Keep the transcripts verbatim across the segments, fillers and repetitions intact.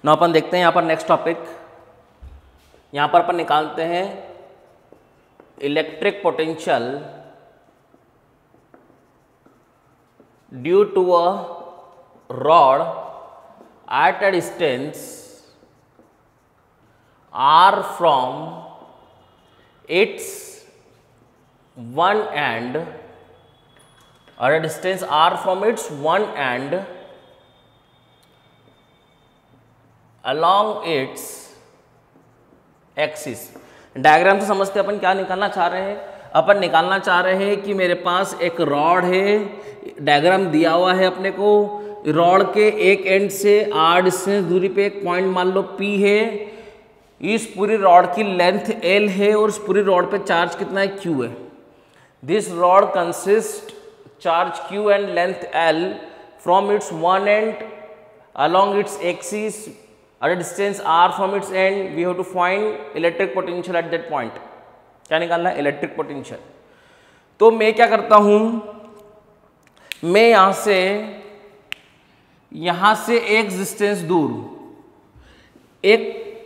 ना अपन देखते हैं यहाँ पर नेक्स्ट टॉपिक, यहाँ पर अपन निकालते हैं electric potential due to a rod at a distance r from its one end, or a distance r from its one end along its axis। Diagram से समझते अपन क्या निकालना चाह रहे हैं। अपन निकालना चाह रहे हैं कि मेरे पास एक रॉड है, डायग्राम दिया हुआ है अपने को, रॉड के एक एंड से आर डिस्टेंस दूरी पे एक पॉइंट मान लो P है, इस पूरी रॉड की लेंथ L है और इस पूरी रॉड पे चार्ज कितना है Q है। This rod consist charge Q and length L from its one end along its axis at a distance r from its end, we have to find electric potential at that point। क्या निकालना है? Electric potential. तो मैं क्या करता हूं, मैं यहां से यहां से एक डिस्टेंस दूर एक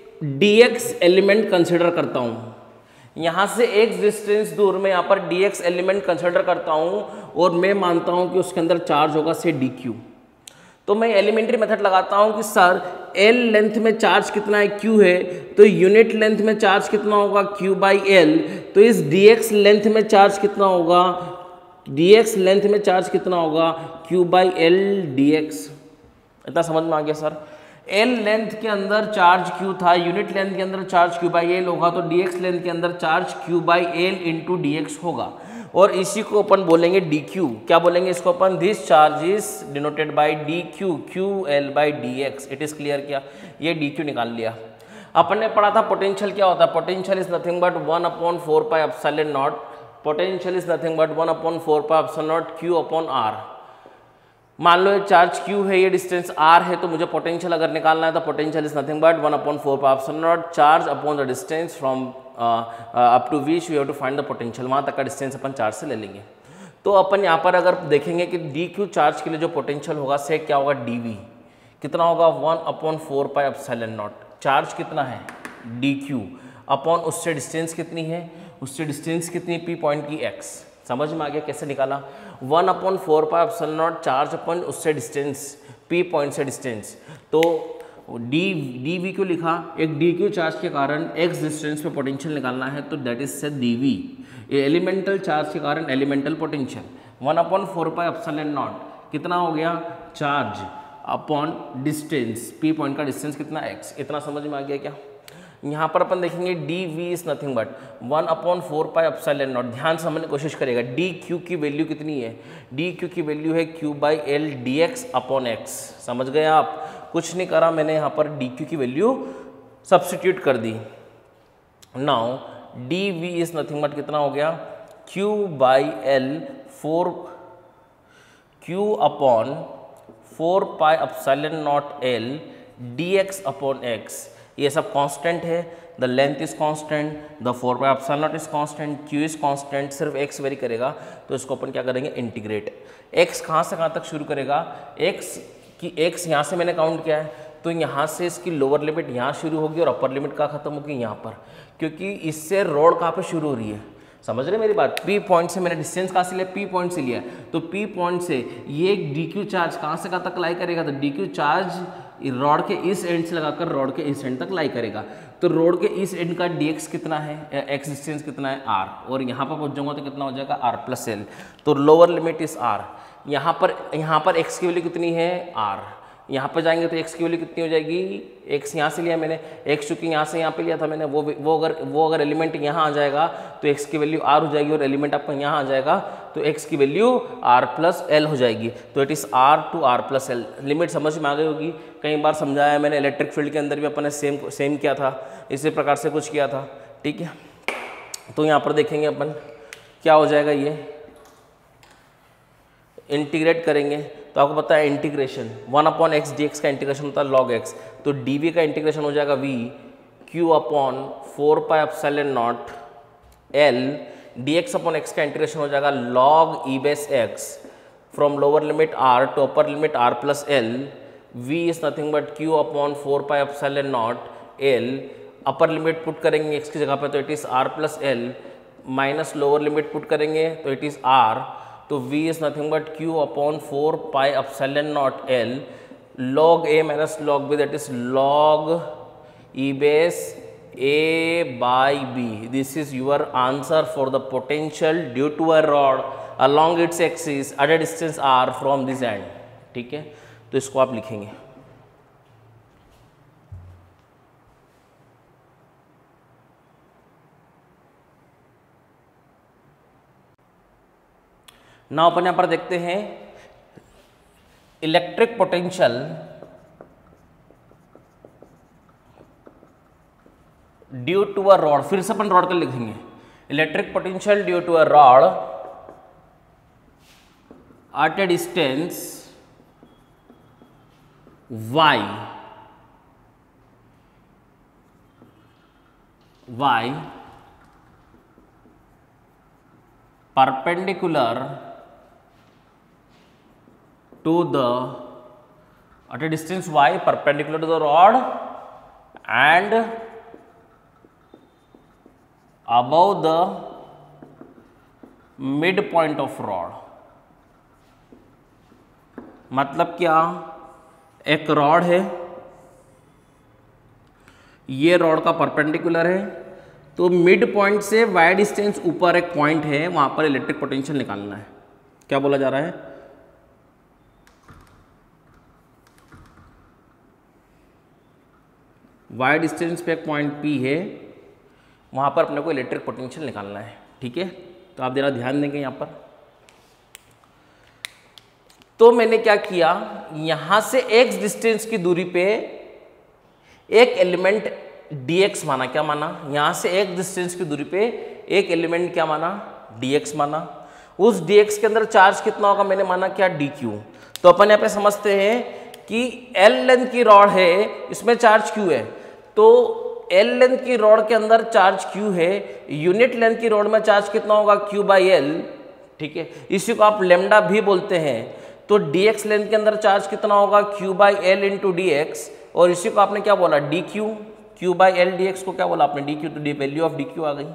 dx एलिमेंट कंसिडर करता हूं। यहां से एक डिस्टेंस दूर मैं यहां पर dx एलिमेंट कंसिडर करता हूं और मैं मानता हूं कि उसके अंदर चार्ज होगा से dq। तो मैं एलिमेंट्री मेथड लगाता हूं कि सर L लेंथ में चार्ज कितना है Q है, तो यूनिट लेंथ में चार्ज कितना होगा Q बाई एल। तो इस dx लेंथ में चार्ज कितना होगा, dx लेंथ में चार्ज कितना होगा Q बाई एल dx। इतना समझ में आ गया सर। L लेंथ के अंदर चार्ज Q था, यूनिट लेंथ के अंदर चार्ज Q बाई एल होगा, तो dx लेंथ के अंदर charge Q by L into D x होगा। और इसी को अपन बोलेंगे dq। क्या बोलेंगे इसको अपन? This charge is denoted by dq, ql by dx। It is clear? क्या ये dq निकाल लिया। अपन ने पढ़ा था पोटेंशियल क्या होता है। Potential is nothing but one upon four pi epsilon naught. Potential is nothing but one upon four pi epsilon naught q upon r। मान लो ये चार्ज q है, ये डिस्टेंस r है, तो मुझे पोटेंशियल अगर निकालना है तो potential is nothing but one upon four pi epsilon naught charge upon the distance from up to which we have to find the potential. वहाँ तक का डिस्टेंस अपन चार्ज से ले लेंगे। तो अपन यहाँ पर अगर देखेंगे कि dq चार्ज के लिए जो पोटेंशियल होगा से क्या होगा dv कितना होगा one upon four pi epsilon naught. Charge कितना है dq अपॉन उससे डिस्टेंस कितनी है, उससे डिस्टेंस कितनी p पॉइंट की x। समझ में आ गया कैसे निकाला? One upon four pi epsilon naught charge upon उससे डिस्टेंस p पॉइंट से डिस्टेंस। तो डी डी वी क्यों लिखा? एक डी क्यू चार्ज के कारण x डिस्टेंस पे पोटेंशियल निकालना है, तो दैट इज से डी वी। ये एलिमेंटल चार्ज के कारण elemental potential one upon four pi epsilon naught कितना हो गया, charge upon distance p point का डिस्टेंस कितना x। इतना समझ में आ गया क्या? यहाँ पर अपन देखेंगे D we is nothing but one upon four pi epsilon naught. ध्यान से समझने की कोशिश करेगा। डी क्यू की वैल्यू कितनी है? डी क्यू की वैल्यू है q by L D X upon X. समझ गए आप? कुछ नहीं करा मैंने, यहाँ पर डी क्यू की वैल्यू सब्सटीट्यूट कर दी। Now D we is nothing but कितना हो गया q by L four q upon four pi epsilon naught L D X upon X. ये सब कांस्टेंट है। The length is constant, the four pi epsilon naught is constant, q is constant, सिर्फ x vary करेगा। तो इसको अपन क्या करेंगे, integrate. x कहाँ से कहाँ तक शुरू करेगा, x की x यहाँ से मैंने काउंट किया है, तो यहाँ से इसकी लोअर लिमिट यहाँ शुरू होगी और अपर लिमिट कहाँ खत्म होगी, यहाँ पर, क्योंकि इससे रोड कहाँ पे शुरू हो रही है। समझ रहे मेरी बात? P पॉइंट से मैंने डिस्टेंस कहाँ से लिया, P पॉइंट से लिया, तो P पॉइंट से ये डी क्यू चार्ज कहाँ से कहाँ तक लाई करेगा, तो डी क्यू चार्ज रॉड के इस एंड से लगाकर रॉड के इस एंड तक लाई करेगा। तो रोड के इस एंड का dx कितना है, x डिस्टेंस कितना है r, और यहाँ पर पहुँच जाऊँगा तो कितना हो जाएगा r प्लस एल। तो लोअर लिमिट इज r। यहाँ पर यहाँ पर x की वैल्यू कितनी है r, यहाँ पर जाएंगे तो x की वैल्यू कितनी हो जाएगी, x यहाँ से लिया मैंने, x चूँकि यहाँ से यहाँ पे लिया था मैंने, वो वो अगर वो अगर एलिमेंट यहाँ आ जाएगा तो x की वैल्यू r हो जाएगी, और एलिमेंट आपका यहाँ आ जाएगा तो x की वैल्यू r प्लस एल हो जाएगी। तो it is r to r plus L. Limit समझ में आ गई होगी, कई बार समझाया मैंने। इलेक्ट्रिक फील्ड के अंदर भी अपन ने सेम सेम किया था, इसी प्रकार से कुछ किया था, ठीक है। तो यहाँ पर देखेंगे अपन क्या हो जाएगा, ये इंटीग्रेट करेंगे तो आपको पता है integration one upon X D X का इंटीग्रेशन होता है लॉग एक्स, तो डी वी का इंटीग्रेशन हो जाएगा V Q upon four pi epsilon naught L, D X upon X का इंटीग्रेशन हो जाएगा log E base X from lower limit R to upper limit R plus L v is nothing but q upon four pi epsilon naught l, upper limit put करेंगे x की जगह पे तो it is r plus L, minus lower limit put करेंगे तो it is r, तो v is nothing but q upon four pi epsilon naught l, log a minus log b that is log e base a by b. This is your answer for the potential due to a rod along its axis at a distance r from this end. ठीक है, तो इसको आप लिखेंगे। Now अपन यहां पर देखते हैं electric potential due to a rod, फिर से अपन रॉड का लिखेंगे, electric potential due to a rod at a distance y, y perpendicular to the, at a distance y perpendicular to the rod and above the midpoint of rod. मतलब क्या, एक rod है, ये रॉड का perpendicular है, तो mid point से Y distance ऊपर एक पॉइंट है, वहां पर इलेक्ट्रिक पोटेंशियल निकालना है। क्या बोला जा रहा है, वाई डिस्टेंस पे एक पॉइंट P है, वहां पर अपने को इलेक्ट्रिक पोटेंशियल निकालना है। ठीक है, तो आप जरा ध्यान देंगे यहां पर। तो मैंने क्या किया, यहां से x डिस्टेंस की दूरी पे एक एलिमेंट dx माना, क्या माना, यहां से x डिस्टेंस की दूरी पे एक एलिमेंट क्या माना, dx माना। उस dx के अंदर चार्ज कितना होगा मैंने माना क्या, dq। तो अपन यहां पे समझते हैं कि l लेंथ की रॉड है, इसमें चार्ज q है, तो l लेंथ की रॉड के अंदर चार्ज q है, यूनिट लेंथ की रॉड में चार्ज कितना होगा, q बाई एल। ठीक है, इसी को आप लेमडा भी बोलते हैं। तो dx लेंथ के अंदर चार्ज कितना होगा, q by L into D x, और इसी को आपने क्या बोला, dq, q by L D X को क्या बोला आपने, dq, तो डी वैल्यू ऑफ dq आ गई।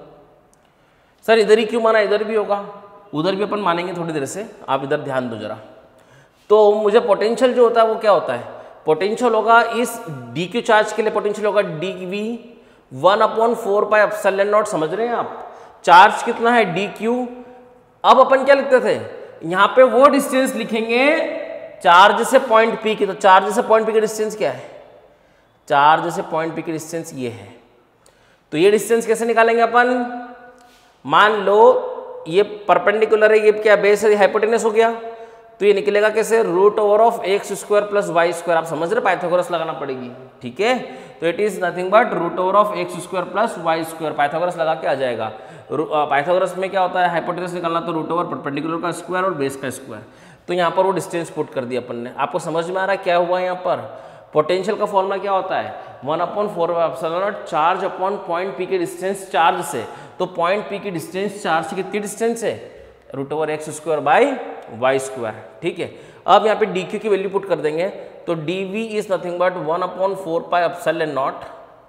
सर इधर ही क्यों माना, इधर भी होगा, उधर भी अपन मानेंगे थोड़ी देर से, आप इधर ध्यान दो जरा। तो मुझे पोटेंशियल जो होता है वो क्या होता है, पोटेंशियल होगा इस dq चार्ज के लिए पोटेंशियल होगा dv one upon four pi epsilon naught. समझ रहे हैं आप, चार्ज कितना है dq। अब अपन क्या लिखते थे, यहां पे वो डिस्टेंस लिखेंगे चार्ज से पॉइंट P की, तो चार्ज से पॉइंट P की डिस्टेंस क्या है, चार्ज से पॉइंट P की डिस्टेंस ये है। तो ये डिस्टेंस कैसे निकालेंगे अपन, मान लो ये परपेंडिकुलर है, ये क्या बेस है, हाइपोटेनस हो गया, तो ये निकलेगा कैसे, root over of x square plus Y square. आप समझ रहे, पाइथागोरस लगाना पड़ेगी। ठीक है, तो it is nothing but root over of x square plus Y square, Pythagoras लगा के आ जाएगा। पाइथागोरस में क्या होता है, हाइपोटेनस निकालना, तो रूट ओवर परपेंडिकुलर का स्क्वायर और बेस का स्क्वायर। तो यहाँ पर वो डिस्टेंस पुट कर दिया अपन ने। आपको समझ में आ रहा है क्या हुआ यहाँ पर, पोटेंशियल का फॉर्मूला क्या होता है, one upon four epsilon naught charge upon point P के डिस्टेंस चार्ज से। तो पॉइंट P की डिस्टेंस चार्ज से कितनी डिस्टेंस है, root over x square by Y square. ठीक है, अब यहाँ पे dq की वैल्यू पुट कर देंगे, तो dv is nothing but one upon four pi epsilon naught,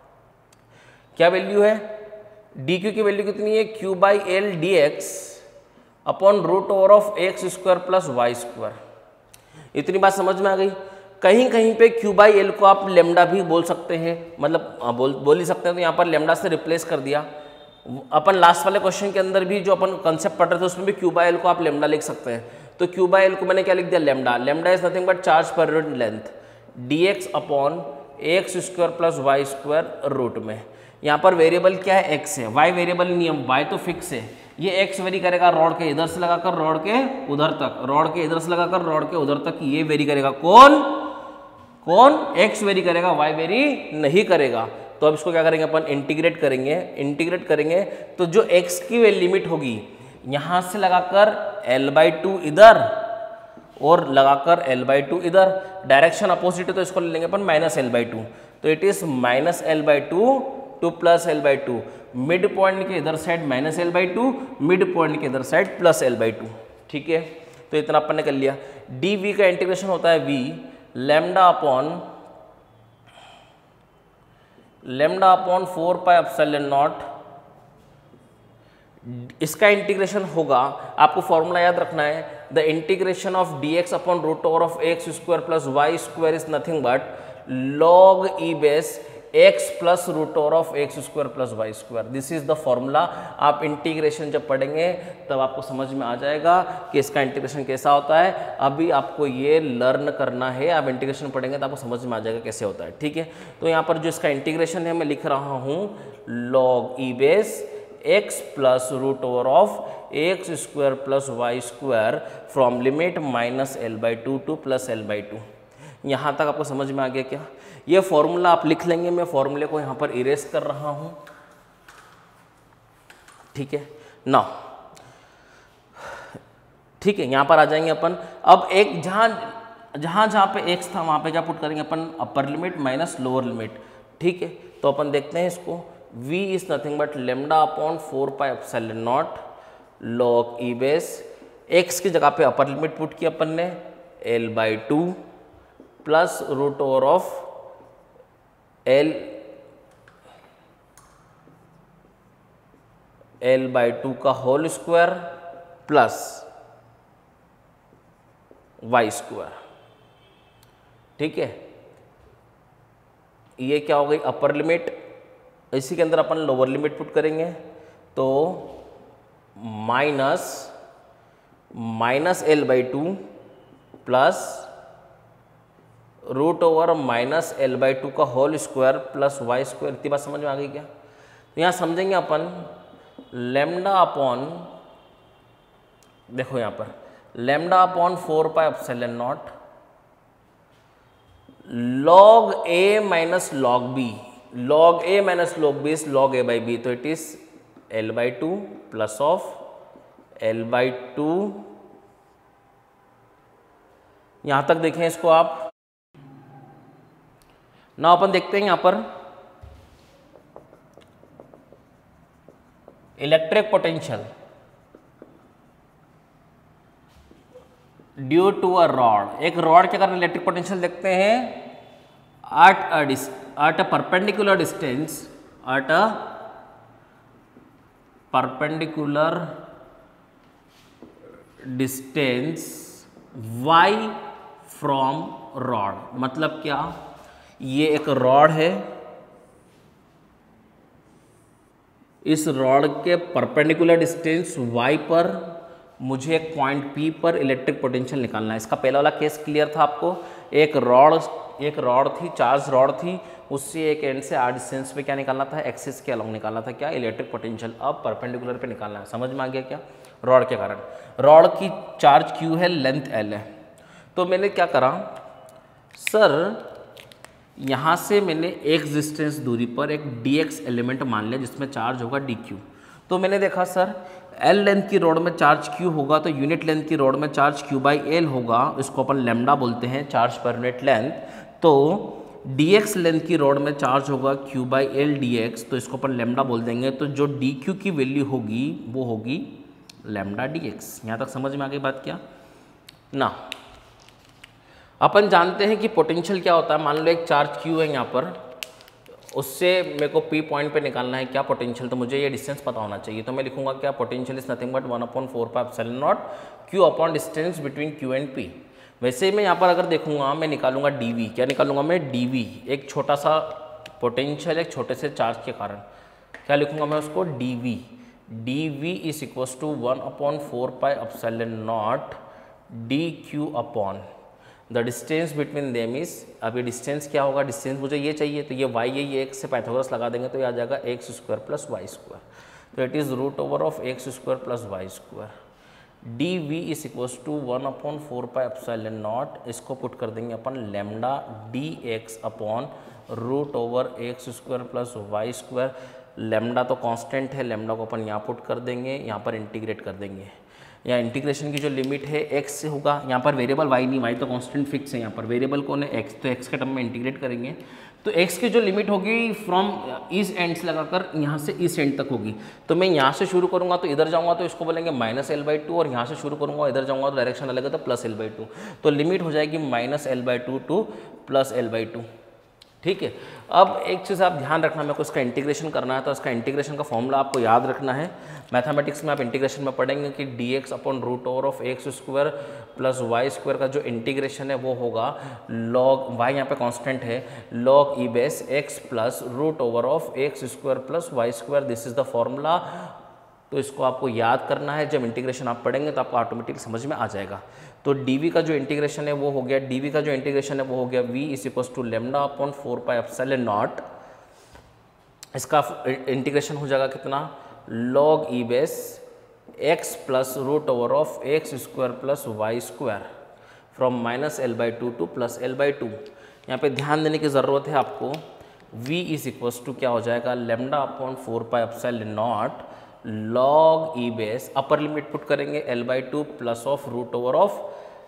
क्या वैल्यू है, dq की वैल्यू कितनी है, q by L D X upon root over of x square plus Y square. इतनी बात समझ में आ गई। कहीं कहीं पे q बाई एल को आप लेमडा भी बोल सकते हैं, मतलब बोल बोल ही सकते हैं, तो यहाँ पर लेमडा से रिप्लेस कर दिया। अपन लास्ट वाले क्वेश्चन के अंदर भी जो अपन कंसेप्ट पढ़ रहे थे उसमें भी q बाई एल को आप लेमडा लिख सकते हैं। तो q बाई एल को मैंने क्या लिख दिया, lambda. Lambda is nothing but charge per unit length dx upon X square plus Y square root में। यहाँ पर वेरिएबल क्या है, x है, y वेरिएबल नियम, y तो फिक्स है। ये x वेरी करेगा रॉड के इधर से लगाकर रॉड के उधर तक, रॉड के इधर से लगाकर रॉड के उधर तक, ये वेरी करेगा। कौन कौन x वेरी करेगा, y वेरी नहीं करेगा। तो अब इसको क्या करेंगे अपन, इंटीग्रेट करेंगे। इंटीग्रेट करेंगे तो जो x की वे लिमिट होगी, यहाँ से लगाकर l बाई टू इधर और लगाकर l बाई टू इधर, डायरेक्शन अपोजिट है तो इसको ले लेंगे अपन माइनस एल बाई टू। तो it is minus L by two to plus L by two, mid point के इधर side minus L by two, mid point के इधर side plus L by two. ठीक है, तो इतना अपन ने कर लिया। डी वी का इंटीग्रेशन होता है v, lambda upon lambda upon four pi epsilon naught, इसका इंटीग्रेशन होगा, आपको फॉर्मूला याद रखना है, the integration of D X upon root over of x square plus Y square is nothing but log E base X plus root over of x square plus Y square. This is the formula. आप integration जब पढ़ेंगे तब आपको समझ में आ जाएगा कि इसका इंटीग्रेशन कैसा होता है। अभी आपको ये लर्न करना है, आप इंटीग्रेशन पढ़ेंगे तो आपको समझ में आ जाएगा कैसे होता है, ठीक है। तो यहाँ पर जो इसका इंटीग्रेशन है मैं लिख रहा हूँ log E base X plus root over of x square plus Y square from limit minus L by two to plus L by two. यहाँ तक आपको समझ में आ गया क्या? ये फॉर्मूला आप लिख लेंगे, मैं फॉर्मूले को यहाँ पर इरेज कर रहा हूँ, ठीक है ना। ठीक है, यहाँ पर आ जाएंगे अपन। अब एक जहाँ जहाँ जहाँ पे एक्स था वहाँ पे क्या पुट करेंगे अपन? Upper limit minus lower limit, ठीक है। तो अपन देखते हैं इसको, v is nothing but lambda upon four pi epsilon naught log E base, x की जगह पे अपर लिमिट पुट किया अपन ने l by two plus root over of l l by two का whole square plus Y square, ठीक है। ये क्या हो गई? Upper limit. इसी के अंदर अपन लोअर लिमिट पुट करेंगे तो minus minus L by two plus root over minus L by two का whole square plus Y square. इतनी बात समझ में आ गई क्या? तो यहाँ समझेंगे अपन लेमडा अपॉन, देखो यहाँ पर lambda upon four pi epsilon naught log A minus log B, log A minus log B is log A by B, तो it is L by two plus of L by two. यहां तक देखें इसको आप। ना अपन देखते हैं यहां पर electric potential due to a rod. एक रॉड के कारण इलेक्ट्रिक पोटेंशियल देखते हैं at a dis at a perpendicular distance at a perpendicular distance y from rod। मतलब क्या? ये एक रॉड है, इस रॉड के परपेंडिकुलर डिस्टेंस y पर मुझे एक पॉइंट P पर इलेक्ट्रिक पोटेंशियल निकालना है। इसका पहला वाला केस क्लियर था आपको। एक रॉड एक रॉड थी, चार्ज रॉड थी, उससे एक एंड से आर डिस्टेंस पे क्या निकालना था? एक्सिस के अलॉन्ग निकालना था क्या? Electric potential. अब परपेंडिकुलर पे निकालना है। समझ में आ गया क्या? रॉड के कारण, रॉड की चार्ज Q है, लेंथ L है। तो मैंने क्या करा सर, यहाँ से मैंने एक डिस्टेंस दूरी पर एक डी एक्स एलिमेंट मान लिया जिसमें चार्ज होगा डी क्यू। तो मैंने देखा सर L लेंथ की रोड में चार्ज Q होगा तो यूनिट लेंथ की रोड में चार्ज Q बाई एल होगा, इसको अपन लेमडा बोलते हैं, चार्ज पर यूनिट लेंथ। तो dx लेंथ की रोड में चार्ज होगा Q by L D X, तो इसको अपन लेमडा बोल देंगे। तो जो dq की वैल्यू होगी वो होगी लेमडा dx। यहाँ तक समझ में आ गई बात क्या ना? अपन जानते हैं कि पोटेंशियल क्या होता है। मान लो एक चार्ज Q है यहाँ पर, उससे मेरे को P पॉइंट पे निकालना है क्या पोटेंशियल, तो मुझे ये डिस्टेंस पता होना चाहिए। तो मैं लिखूंगा क्या? Potential is nothing but one upon four pi epsilon naught Q upon distance between Q and P। वैसे ही मैं यहाँ पर अगर देखूंगा, मैं निकालूंगा dV। क्या निकालूंगा मैं? dV। एक छोटा सा पोटेंशियल एक छोटे से चार्ज के कारण, क्या लिखूंगा मैं उसको? dV। dV is equals to one upon four pi epsilon naught D Q upon the distance between them is. अब ये डिस्टेंस क्या होगा? डिस्टेंस मुझे ये चाहिए, तो ये y है, ये x से पाइथागोरस लगा देंगे तो ये आ जाएगा X square plus Y square. तो it is root over of x square plus Y square. D we is equals to one upon four pi epsilon naught, इसको पुट कर देंगे अपन lambda D X upon root over x square plus Y square. Lambda तो constant है, lambda को अपन यहाँ put कर देंगे, यहाँ पर इंटीग्रेट कर देंगे। यहाँ इंटीग्रेशन की जो लिमिट है x से होगा, यहाँ पर वेरिएबल y नहीं, y तो कांस्टेंट फिक्स है, यहाँ पर वेरिएबल कौन है? x, तो x के टर्म में इंटीग्रेट करेंगे तो x की जो लिमिट होगी फ्रॉम इस एंड से लगाकर यहाँ से इस एंड तक होगी। तो मैं यहाँ से शुरू करूँगा तो इधर जाऊँगा तो इसको बोलेंगे माइनस एल बाई टू, और यहाँ से शुरू करूँगा इधर जाऊँगा तो डायरेक्शन अलग है तो प्लस एल बाई टू। तो लिमिट हो जाएगी minus L by two to plus L by two. ठीक है, अब एक चीज़ आप ध्यान रखना, मेरे को इसका इंटीग्रेशन करना है तो इसका इंटीग्रेशन का फॉर्मूला आपको याद रखना है। मैथमेटिक्स में आप इंटीग्रेशन में पढ़ेंगे कि D X upon root over of x square plus Y square का जो इंटीग्रेशन है वो होगा लॉग, वाई यहाँ पे कांस्टेंट है, log E base X plus root over of x square plus Y square, this is the formula. तो इसको आपको याद करना है, जब इंटीग्रेशन आप पढ़ेंगे तो आपको ऑटोमेटिक समझ में आ जाएगा। तो dv का जो इंटीग्रेशन है वो हो गया, dv का जो इंटीग्रेशन है वो हो गया v is equals to lambda upon four pi epsilon naught. इसका इंटीग्रेशन हो जाएगा कितना, log e base x plus root over of x square plus Y square from minus L by two to plus L by two. यहाँ पे ध्यान देने की ज़रूरत है आपको, v इज इक्वल्स टू क्या हो जाएगा, lambda upon four pi epsilon naught log ई बेस, अपर लिमिट पुट करेंगे L by two plus of root over of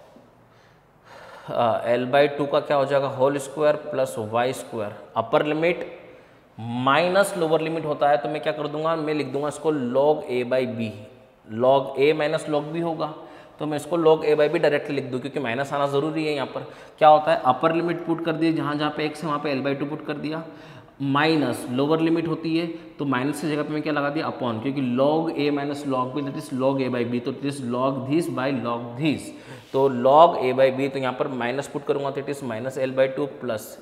L by two का क्या हो जाएगा whole square plus Y square, upper limit minus lower limit होता है तो मैं क्या कर दूंगा, मैं लिख दूंगा इसको log A by B, log A minus log B होगा तो मैं इसको log A by B directly लिख दूँ क्योंकि माइनस आना जरूरी है। यहाँ पर क्या होता है, अपर लिमिट पुट कर दिया, जहाँ जहाँ पे एक्स है वहाँ पे एल बाई टू पुट कर दिया, माइनस लोअर लिमिट होती है तो माइनस की जगह पे मैं क्या लगा दिया अपॉन, क्योंकि log A minus log B that is log A by B, तो it is log this by log this, तो लॉग ए बाई बी, तो यहाँ पर माइनस पुट करूंगा तो it is minus L by two plus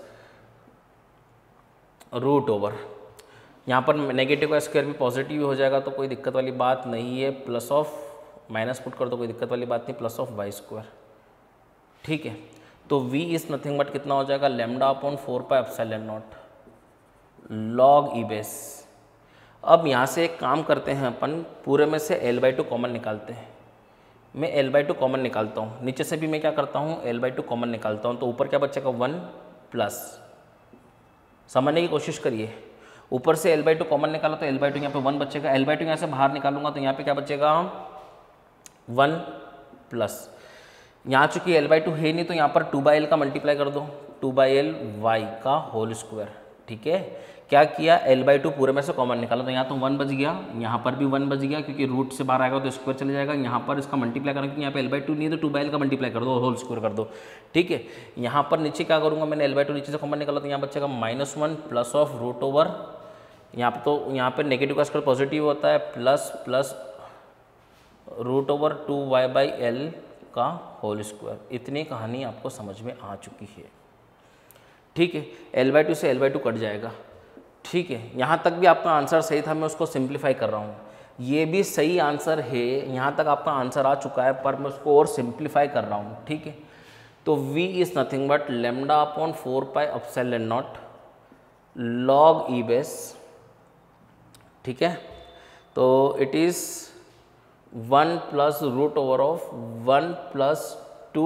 root over, यहाँ पर negative का स्क्वायर भी पॉजिटिव हो जाएगा तो कोई दिक्कत वाली बात नहीं है, प्लस ऑफ माइनस पुट कर दो कोई दिक्कत वाली बात नहीं, प्लस ऑफ वाई स्क्वायर। ठीक है, तो v इज नथिंग बट कितना हो जाएगा, lambda upon four pi epsilon naught log ई बेस। अब यहाँ से एक काम करते हैं अपन, पूरे में से एल बाई टू कॉमन निकालते हैं। मैं एल बाई टू कॉमन निकालता हूँ, नीचे से भी मैं क्या करता हूँ एल बाई टू कॉमन निकालता हूँ, तो ऊपर क्या बचेगा वन प्लस, समझने की कोशिश करिए, ऊपर से एल बाई टू कॉमन निकाला तो एल बाई टू यहाँ पे वन बचेगा, एल बाई टू यहाँ से बाहर निकालूंगा तो यहाँ पे क्या बचेगा वन प्लस, यहाँ चूंकि एल बाई टू है नहीं तो यहाँ पर टू बाई एल का मल्टीप्लाई कर दो, टू बाई एल वाई का होल स्क्वायर। ठीक है, क्या किया, एल बाई टू पूरे में से कॉमन निकाला तो यहाँ तो वन बच गया, यहाँ पर भी वन बच गया क्योंकि रूट से बाहर आएगा तो स्क्वायर चले जाएगा, यहाँ पर इसका मल्टीप्लाई करना क्योंकि यहाँ पे एल बाई टू नहीं है तो टू बाई एल का मल्टीप्लाई कर दो, होल स्क्वायर कर दो। ठीक है, यहाँ पर नीचे क्या करूँगा, मैंने एल बाई टू नीचे से कॉमन निकाला तो यहाँ बचेगा minus one plus of root over, यहाँ पर तो यहाँ पर नेगेटिव का स्क्वायर पॉजिटिव होता है, plus plus root over two Y by L का होल स्क्वायर। इतनी कहानी आपको समझ में आ चुकी है। ठीक है, एल बाई टू से एल बाई टू कट जाएगा। ठीक है, यहाँ तक भी आपका आंसर सही था, मैं उसको सिंप्लीफाई कर रहा हूँ, ये भी सही आंसर है, यहाँ तक आपका आंसर आ चुका है पर मैं उसको और सिंप्लीफाई कर रहा हूँ। ठीक है, तो v is nothing but lambda upon four pi epsilon naught log E base. ठीक है, तो it is one plus root over of one plus two.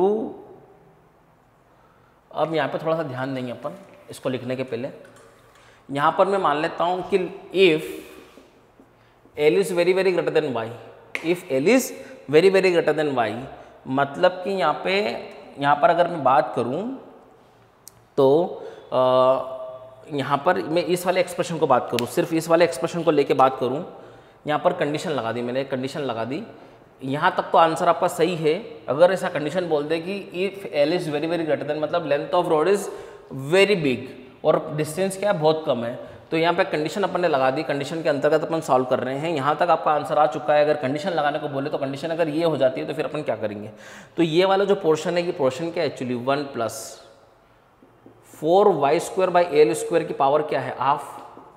अब यहाँ पे थोड़ा सा ध्यान देंगे अपन इसको लिखने के पहले, यहाँ पर मैं मान लेता हूँ कि if L is very very greater than Y, if L is very very greater than Y, मतलब कि यहाँ पे यहाँ पर अगर मैं बात करूँ तो आ, यहाँ पर मैं इस वाले एक्सप्रेशन को बात करूँ, सिर्फ इस वाले एक्सप्रेशन को लेके बात करूँ, यहाँ पर कंडीशन लगा दी मैंने, कंडीशन लगा दी, यहाँ तक तो आंसर आपका सही है। अगर ऐसा कंडीशन बोल दे कि if L is very very greater than, मतलब length of rod is very big और डिस्टेंस क्या है बहुत कम है, तो यहाँ पे कंडीशन अपन ने लगा दी, कंडीशन के अंतर्गत अपन सॉल्व कर रहे हैं। यहाँ तक आपका आंसर आ चुका है। अगर कंडीशन लगाने को बोले तो कंडीशन अगर ये हो जाती है तो फिर अपन क्या करेंगे, तो ये वाला जो पोर्शन है, ये पोर्शन क्या है actually one plus four Y square by L square की पावर क्या है हाफ,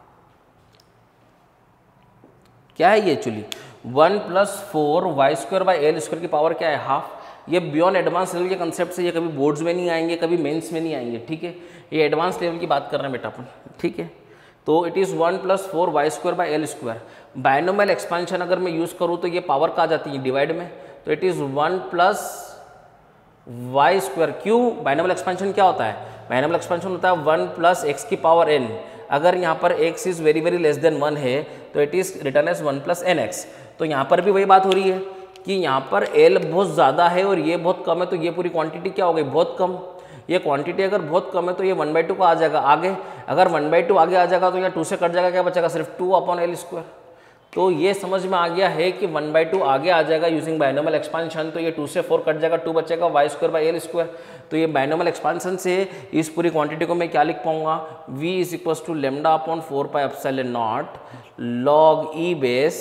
क्या है ये actually one plus four Y square by L square की पावर क्या है हाफ। ये बियॉन्ड एडवांस लेवल के कंसेप्ट से, ये कभी बोर्ड्स में नहीं आएंगे, कभी मेंस में नहीं आएंगे। ठीक है, ये एडवांस लेवल की बात कर रहे हैं बेटा अपन। ठीक है, तो it is one plus four Y square by L square. Binomial expansion अगर मैं यूज़ करूँ तो ये पावर कहाँ जाती है डिवाइड में, तो it is one plus Y square. क्यों, बायनोमियल एक्सपेंशन क्या होता है, बायनोमियल एक्सपेंशन होता है वन प्लस एक्स की पावर एन। अगर यहाँ पर X is very very less than one है तो it is return as one plus N X. तो यहाँ पर भी वही बात हो रही है कि यहाँ पर एल बहुत ज़्यादा है और ये बहुत कम है, तो ये पूरी क्वांटिटी क्या हो गई बहुत कम। ये क्वांटिटी अगर बहुत कम है तो ये वन बाई टू का आ जाएगा आगे, अगर वन बाई टू आगे आ जाएगा तो यहाँ टू से कट जाएगा, क्या बचेगा सिर्फ टू अपॉन एल स्क्वायर। तो ये समझ में आ गया है कि वन बाई टू आगे आ जाएगा यूजिंग बायनोमियल एक्सपांशन, तो ये टू से फोर कट जाएगा, टू बचेगा Y square by L square. तो ये बायनोमियल एक्सपांशन से इस पूरी क्वांटिटी को मैं क्या लिख पाऊंगा, v is equal to lambda upon four pi epsilon naught log E base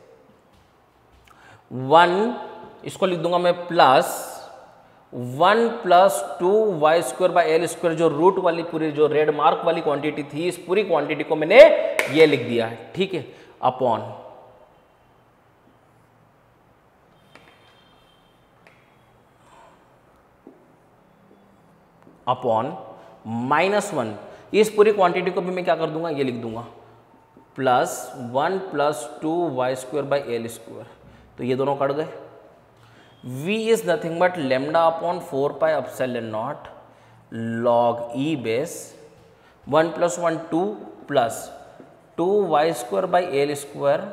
one, इसको लिख दूंगा मैं plus one plus two Y square by L square, जो रूट वाली पूरी जो रेड मार्क वाली क्वांटिटी थी, इस पूरी क्वांटिटी को मैंने ये लिख दिया है, ठीक है, अपॉन अपॉन माइनस वन, इस पूरी क्वांटिटी को भी मैं क्या कर दूंगा, ये लिख दूंगा plus one plus two Y square by L square. तो ये दोनों कट गए। v is nothing but lambda upon four pi epsilon naught log E base one plus one two plus two Y square by L square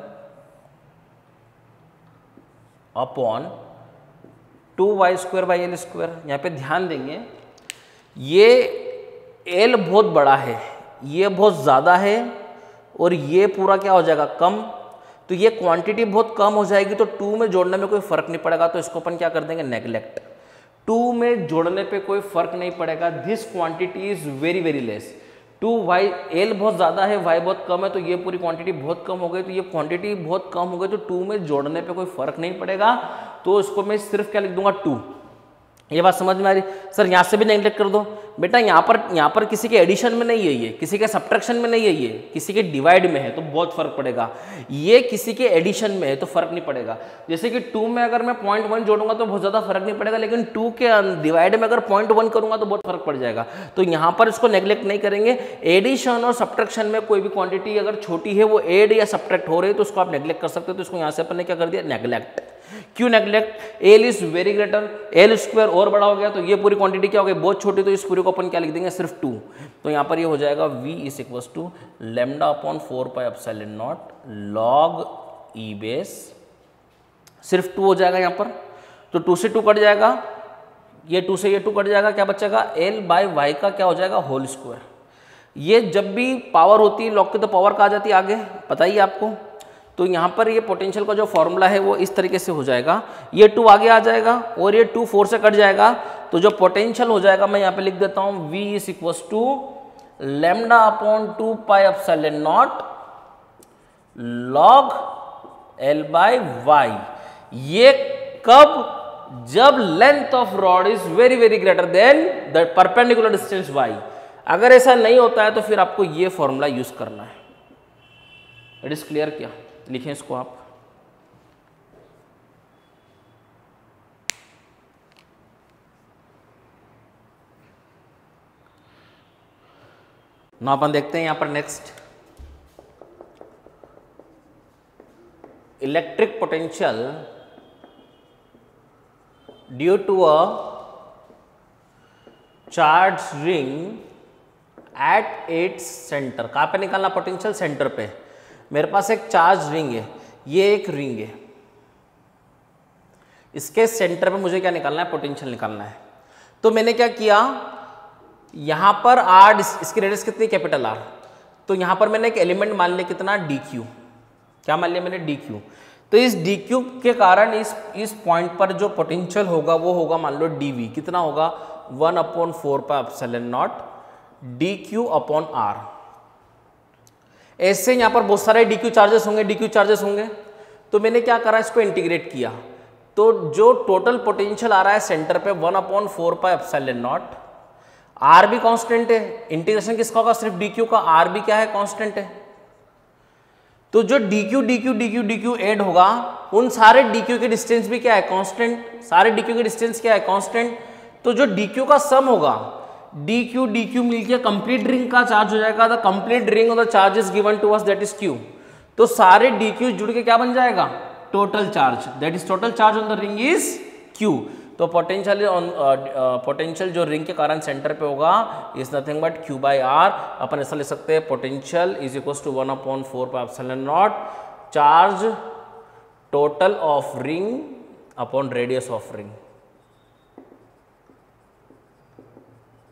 upon two Y square by L square. यहाँ पे ध्यान देंगे ये L बहुत बड़ा है, ये बहुत ज़्यादा है और ये पूरा क्या हो जाएगा कम, तो ये क्वांटिटी बहुत कम हो जाएगी, तो टू में जोड़ने में कोई फर्क नहीं पड़ेगा, तो इसको अपन क्या कर देंगे नेग्लेक्ट। टू में जोड़ने पे कोई फर्क नहीं पड़ेगा, this quantity is very very less. Two Y L बहुत ज़्यादा है, वाई बहुत कम है, तो ये पूरी क्वांटिटी बहुत कम हो गई, तो ये क्वांटिटी बहुत कम हो गई, तो टू में जोड़ने पे कोई फर्क नहीं पड़ेगा, तो इसको मैं सिर्फ क्या लिख दूंगा टू। ये बात समझ में आ रही? सर यहाँ से भी नेग्लेक्ट कर दो बेटा, यहाँ पर यहाँ पर किसी के एडिशन में नहीं है, ये किसी के सब्ट्रैक्शन में नहीं है, ये किसी के डिवाइड में है तो बहुत फर्क पड़ेगा, ये किसी के एडिशन में है तो फर्क नहीं पड़ेगा। जैसे कि टू में अगर मैं पॉइंट वन जोड़ूंगा तो बहुत ज़्यादा फर्क नहीं पड़ेगा, लेकिन टू के डिवाइड में अगर पॉइंट वन करूंगा तो बहुत फर्क पड़ जाएगा, तो यहाँ पर इसको नेग्लेक्ट नहीं करेंगे। एडिशन और सब्ट्रैक्शन में कोई भी क्वांटिटी अगर छोटी है, वो एड या सब्ट्रैक्ट हो रही है, तो उसको आप नेग्लेक्ट कर सकते हो, तो इसको यहाँ से अपन ने क्या कर दिया नेग्लेक्ट। क्यों neglect? L is very greater, L square और बड़ा हो गया, तो ये पूरी क्वांटिटी क्या हो गई बहुत छोटी, तो इस पूरी को अपन क्या लिख देंगे सिर्फ टू। तो यहाँ पर ये हो जाएगा v is equal to lambda upon four pi epsilon naught log E base, सिर्फ टू हो जाएगा यहाँ पर, तो टू से टू कट जाएगा, ये टू से ये टू कट जाएगा, क्या बचेगा l बाई वाई का क्या हो जाएगा होल स्क्वायर। ये जब भी पावर होती है लॉग की तो पावर कहाँ जाती है आगे पता ही आपको, तो यहाँ पर ये पोटेंशियल का जो फॉर्मूला है वो इस तरीके से हो जाएगा, ये टू आगे आ जाएगा और ये टू फोर से कट जाएगा, तो जो पोटेंशियल हो जाएगा मैं यहाँ पे लिख देता हूँ v is equal to lambda upon two pi epsilon naught log l by Y. ये कब? जब length of rod is very very greater than the perpendicular distance y। अगर ऐसा नहीं होता है तो फिर आपको ये फॉर्मूला यूज करना है। It is clear? क्या लिखें इसको आप, ना अपन देखते हैं यहां पर next electric potential due to a charge ring at its centre. कहां पे निकालना पोटेंशियल? सेंटर पे। मेरे पास एक चार्ज रिंग है, ये एक रिंग है, इसके सेंटर पे मुझे क्या निकालना है? पोटेंशियल निकालना है। तो मैंने क्या किया, यहां पर आर, इसकी रेडियस कितनी? Capital R. तो यहां पर मैंने एक एलिमेंट मान लिया, कितना? D Q. क्या मान लिया मैंने? D Q. तो इस डी क्यू के कारण इस इस पॉइंट पर जो पोटेंशियल होगा वो होगा मान लो डी वी। कितना होगा? One upon four pi epsilon naught D Q upon R. ऐसे यहां पर बहुत सारे डी क्यू चार्जेस होंगे, डी क्यू चार्जेस होंगे, तो मैंने क्या करा, इसको इंटीग्रेट किया, तो जो टोटल पोटेंशियल आ रहा है सेंटर पे one upon four pi epsilon naught, R भी कांस्टेंट है, इंटीग्रेशन किसका होगा? सिर्फ डी क्यू का, आर भी क्या है? कांस्टेंट है। तो जो D Q D Q D Q D Q add होगा, उन सारे डी क्यू के डिस्टेंस भी क्या है? कांस्टेंट। सारे डी क्यू के डिस्टेंस क्या है? कांस्टेंट। तो जो डी क्यू का सम होगा, डी क्यू डी क्यू मिलकर कंप्लीट रिंग का चार्ज हो जाएगा, the complete ring of the charge is given to us that is q. तो सारे डी क्यू जुड़ के क्या बन जाएगा? Total charge, that is total charge on the ring is q. तो पोटेंशियल ऑन पोटेंशियल जो रिंग के कारण सेंटर पे होगा is nothing but q by r. अपन ऐसा लिख सकते हैं, potential is equal to one upon four pi epsilon naught charge total of ring upon radius of ring.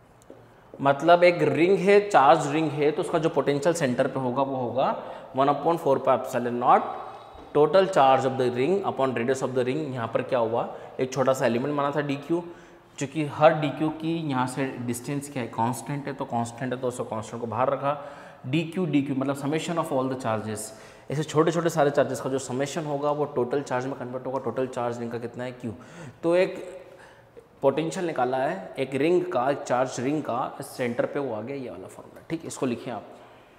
मतलब एक रिंग है, चार्ज रिंग है, तो उसका जो पोटेंशियल सेंटर पे होगा वो होगा one upon four pi epsilon naught total charge of the ring upon radius of the ring. यहाँ पर क्या हुआ, एक छोटा सा एलिमेंट बना था डी क्यू, चूँकि हर डी क्यू की यहाँ से डिस्टेंस क्या है, कांस्टेंट है, तो कांस्टेंट है तो उसको कांस्टेंट को बाहर रखा। डी क्यू डी क्यू मतलब summation of all the charges, ऐसे छोटे छोटे सारे चार्जेस का जो समेशन होगा वो टोटल चार्ज में कन्वर्ट होगा। टोटल चार्ज रिंग का कितना है, क्यू। तो एक पोटेंशियल निकाला है एक रिंग का, एक चार्ज रिंग का, सेंटर पे वो आ गया ये वाला फॉर्मूला। ठीक, इसको लिखिए आप।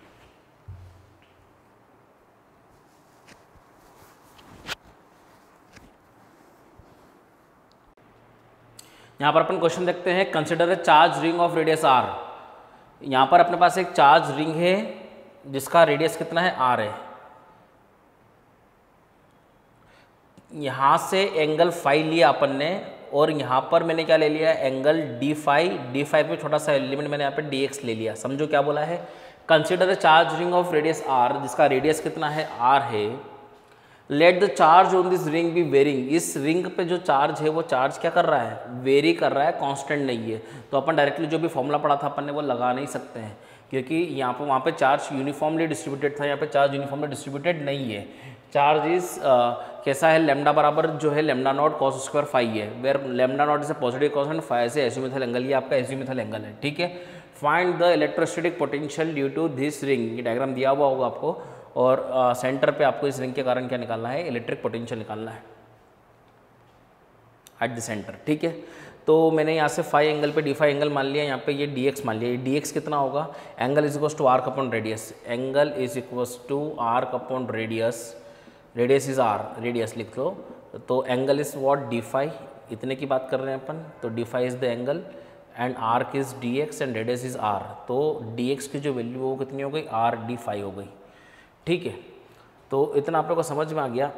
यहाँ पर अपन क्वेश्चन देखते हैं, consider a charge ring of radius r. यहाँ पर अपने पास एक चार्ज रिंग है जिसका रेडियस कितना है, आर है। यहाँ से एंगल फाई लिया अपन ने और यहाँ पर मैंने क्या ले लिया, angle d phi. D phi पे छोटा सा एलिमेंट मैंने यहाँ पे डी एक्स ले लिया। समझो क्या बोला है, consider a charge ring of radius r जिसका रेडियस कितना है, आर है। Let the charge on this ring be varying. इस रिंग पे जो चार्ज है वो चार्ज क्या कर रहा है, वेरी कर रहा है, कांस्टेंट नहीं है। तो अपन डायरेक्टली जो भी फॉर्मूला पढ़ा था अपन ने वो लगा नहीं सकते हैं, क्योंकि यहाँ पे वहाँ पे चार्ज यूनिफॉर्मली डिस्ट्रीब्यूटेड था, यहाँ पे चार्ज यूनिफॉर्मली डिस्ट्रीब्यूटेड नहीं है। चार्ज इज कैसा है, लेमडा बराबर जो है lambda naught cos square phi है, where lambda naught is a positive constant, phi से एजिमुथल एंगल, ये आपका एजिमुथल एंगल है। ठीक है, find the electrostatic potential due to this ring. ये डायग्राम दिया हुआ होगा आपको, और सेंटर पे आपको इस रिंग के कारण क्या निकालना है, इलेक्ट्रिक पोटेंशियल निकालना है एट द सेंटर। ठीक है, तो मैंने यहाँ से फाई एंगल पे डी फाई एंगल मान लिया, यहाँ पे ये डी एक्स मान लिया। ये डी एक्स कितना होगा, angle is equals to arc upon radius, angle is equals to arc upon radius, radius is r, radius लिख लो। तो angle is what, d phi, इतने की बात कर रहे हैं अपन, तो d phi is the angle and arc is d x and radius is r. तो डी एक्स की जो वैल्यू वो कितनी हो गई, आर डी फाई हो गई। ठीक है, तो इतना आप लोग को समझ में आ गया।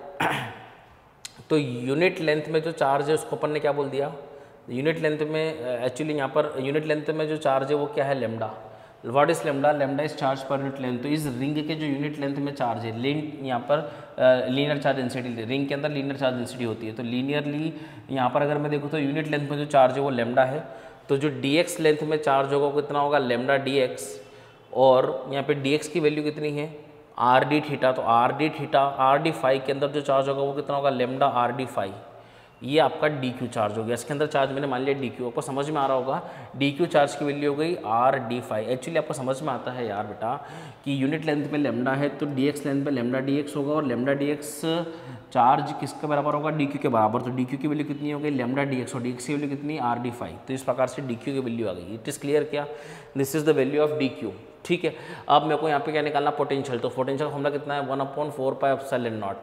तो यूनिट लेंथ में जो चार्ज है उसको अपन ने क्या बोल दिया, यूनिट लेंथ में एक्चुअली यहाँ पर यूनिट लेंथ में जो चार्ज है वो क्या है, lambda. What is lambda, lambda is charge per unit length. तो इस रिंग के जो यूनिट लेंथ में चार्ज है, लिंक यहाँ पर लीनियर चार्ज डेंसिटी, रिंग के अंदर लीनियर चार्ज डेंसिटी होती है, तो लीनियरली यहाँ पर अगर मैं देखूँ तो यूनिट लेंथ में जो चार्ज है वो लेमडा है। तो जो डी एक्स लेंथ में चार्ज होगा वो कितना होगा, लेमडा डी एक्स, और यहाँ पे डी एक्स की वैल्यू कितनी है, आर डी थीटा। तो r d theta, r d phi के अंदर जो चार्ज होगा वो कितना होगा, लेमडा आर डी फाई। ये आपका डी क्यू चार्ज हो गया। इसके अंदर चार्ज मैंने मान लिया डी क्यू, आपको समझ में आ रहा होगा। डी क्यू चार्ज की वैल्यू हो गई आर डी फाई। एक्चुअली आपको समझ में आता है यार बेटा कि यूनिट लेंथ में लेमडा है तो डी एक्स लेंथ में लेमडा डी एक्स होगा, और लेमडा डी एक्स चार्ज किसके बराबर होगा, डी क्यू के बराबर। तो डी क्यू की वैल्यू कितनी हो गई, लेमडा डी एक्स, और डी एक्स की वैल्यू कितनी, आर डी फाई। तो इस प्रकार से डी क्यू की वैल्यू आ गई। इट इज़ क्लियर क्या, this is the value of d q. ठीक है, अब मेरे को यहाँ पे क्या निकालना, पोटेंशियल। तो पोटेंशियल का फॉर्मूला कितना है, one upon four pi epsilon naught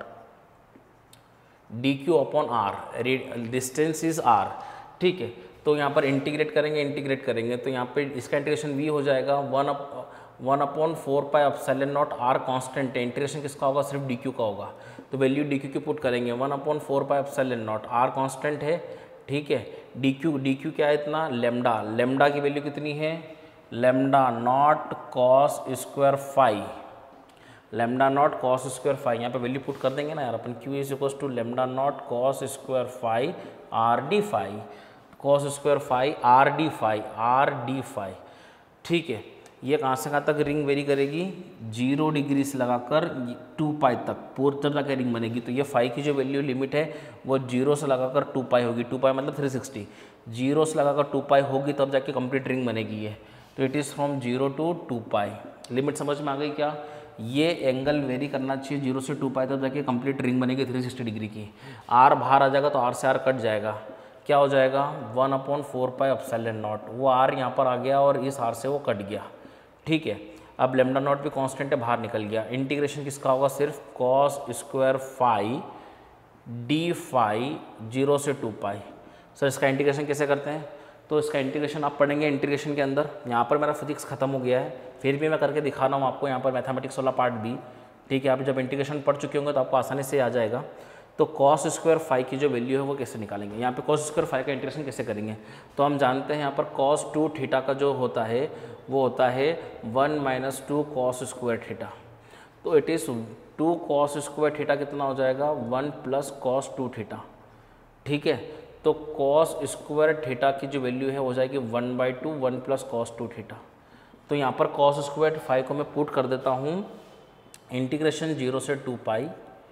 D Q upon r, distance is r. ठीक है, तो यहाँ पर इंटीग्रेट करेंगे, इंटीग्रेट करेंगे तो यहाँ पे इसका इंटीग्रेशन वी हो जाएगा one up one upon four pi epsilon naught, r constant है, इंटीग्रेशन किसका होगा, सिर्फ डी क्यू का होगा। तो वैल्यू डी क्यू की पुट करेंगे, one upon four pi epsilon naught, r constant है। ठीक है, डी क्यू डी क्यू क्या है इतना, लेमडा, लेमडा की वैल्यू कितनी है, lambda naught cos square phi, lambda naught cos square phi. यहाँ पे वैल्यू पुट कर देंगे ना यार अपन, q is equals to lambda naught cos square phi r d phi, cos square phi r d phi, r d phi. ठीक है, ये कहाँ से कहाँ तक रिंग वेरी करेगी, जीरो डिग्री से लगाकर टू पाई तक, पूरी तरह तक रिंग बनेगी। तो ये फाई की जो वैल्यू लिमिट है वो जीरो से लगाकर टू पाई होगी, टू पाई मतलब थ्री सिक्सटी, जीरो से लगाकर टू पाई होगी तब जाके कंप्लीट रिंग बनेगी ये। तो it is from zero to two pi. Limit समझ में आ गई क्या, ये एंगल वेरी करना चाहिए जीरो से टू पाई तब जाके कंप्लीट रिंग बनेगी थ्री सिक्सटी डिग्री की। आर बाहर आ जाएगा तो आर से आर कट जाएगा, क्या हो जाएगा, one upon four pi epsilon naught. वो आर यहाँ पर आ गया और इस आर से वो कट गया। ठीक है, अब लेमडा नॉट भी कांस्टेंट है, बाहर निकल गया। इंटीग्रेशन किसका होगा, सिर्फ cos square phi d phi zero से टू पाई। सर इसका इंटीग्रेशन कैसे करते हैं, तो इसका इंटीग्रेशन आप पढ़ेंगे इंटीग्रेशन के अंदर। यहाँ पर मेरा फिजिक्स खत्म हो गया है, फिर भी मैं करके दिखा रहा हूँ आपको यहाँ पर मैथमेटिक्स वाला पार्ट भी। ठीक है, आप जब इंटीग्रेशन पढ़ चुके होंगे तो आपको आसानी से आ जाएगा। तो कॉस स्क्वायर फाई की जो वैल्यू है वो कैसे निकालेंगे, यहाँ पे कॉस स्क्वायर फाई का इंटीग्रेशन कैसे करेंगे। तो हम जानते हैं यहाँ पर कॉस टू थीटा का जो होता है वो होता है one minus two cos square theta. तो it is two cos square theta कितना हो जाएगा, one plus cos two theta. ठीक है, तो कॉस स्क्वायर थीटा की जो वैल्यू है हो जाएगी one by two one plus cos two theta. तो यहाँ पर कॉस स्क्वायर फाइव को मैं पुट कर देता हूँ इंटीग्रेशन जीरो से टू पाई,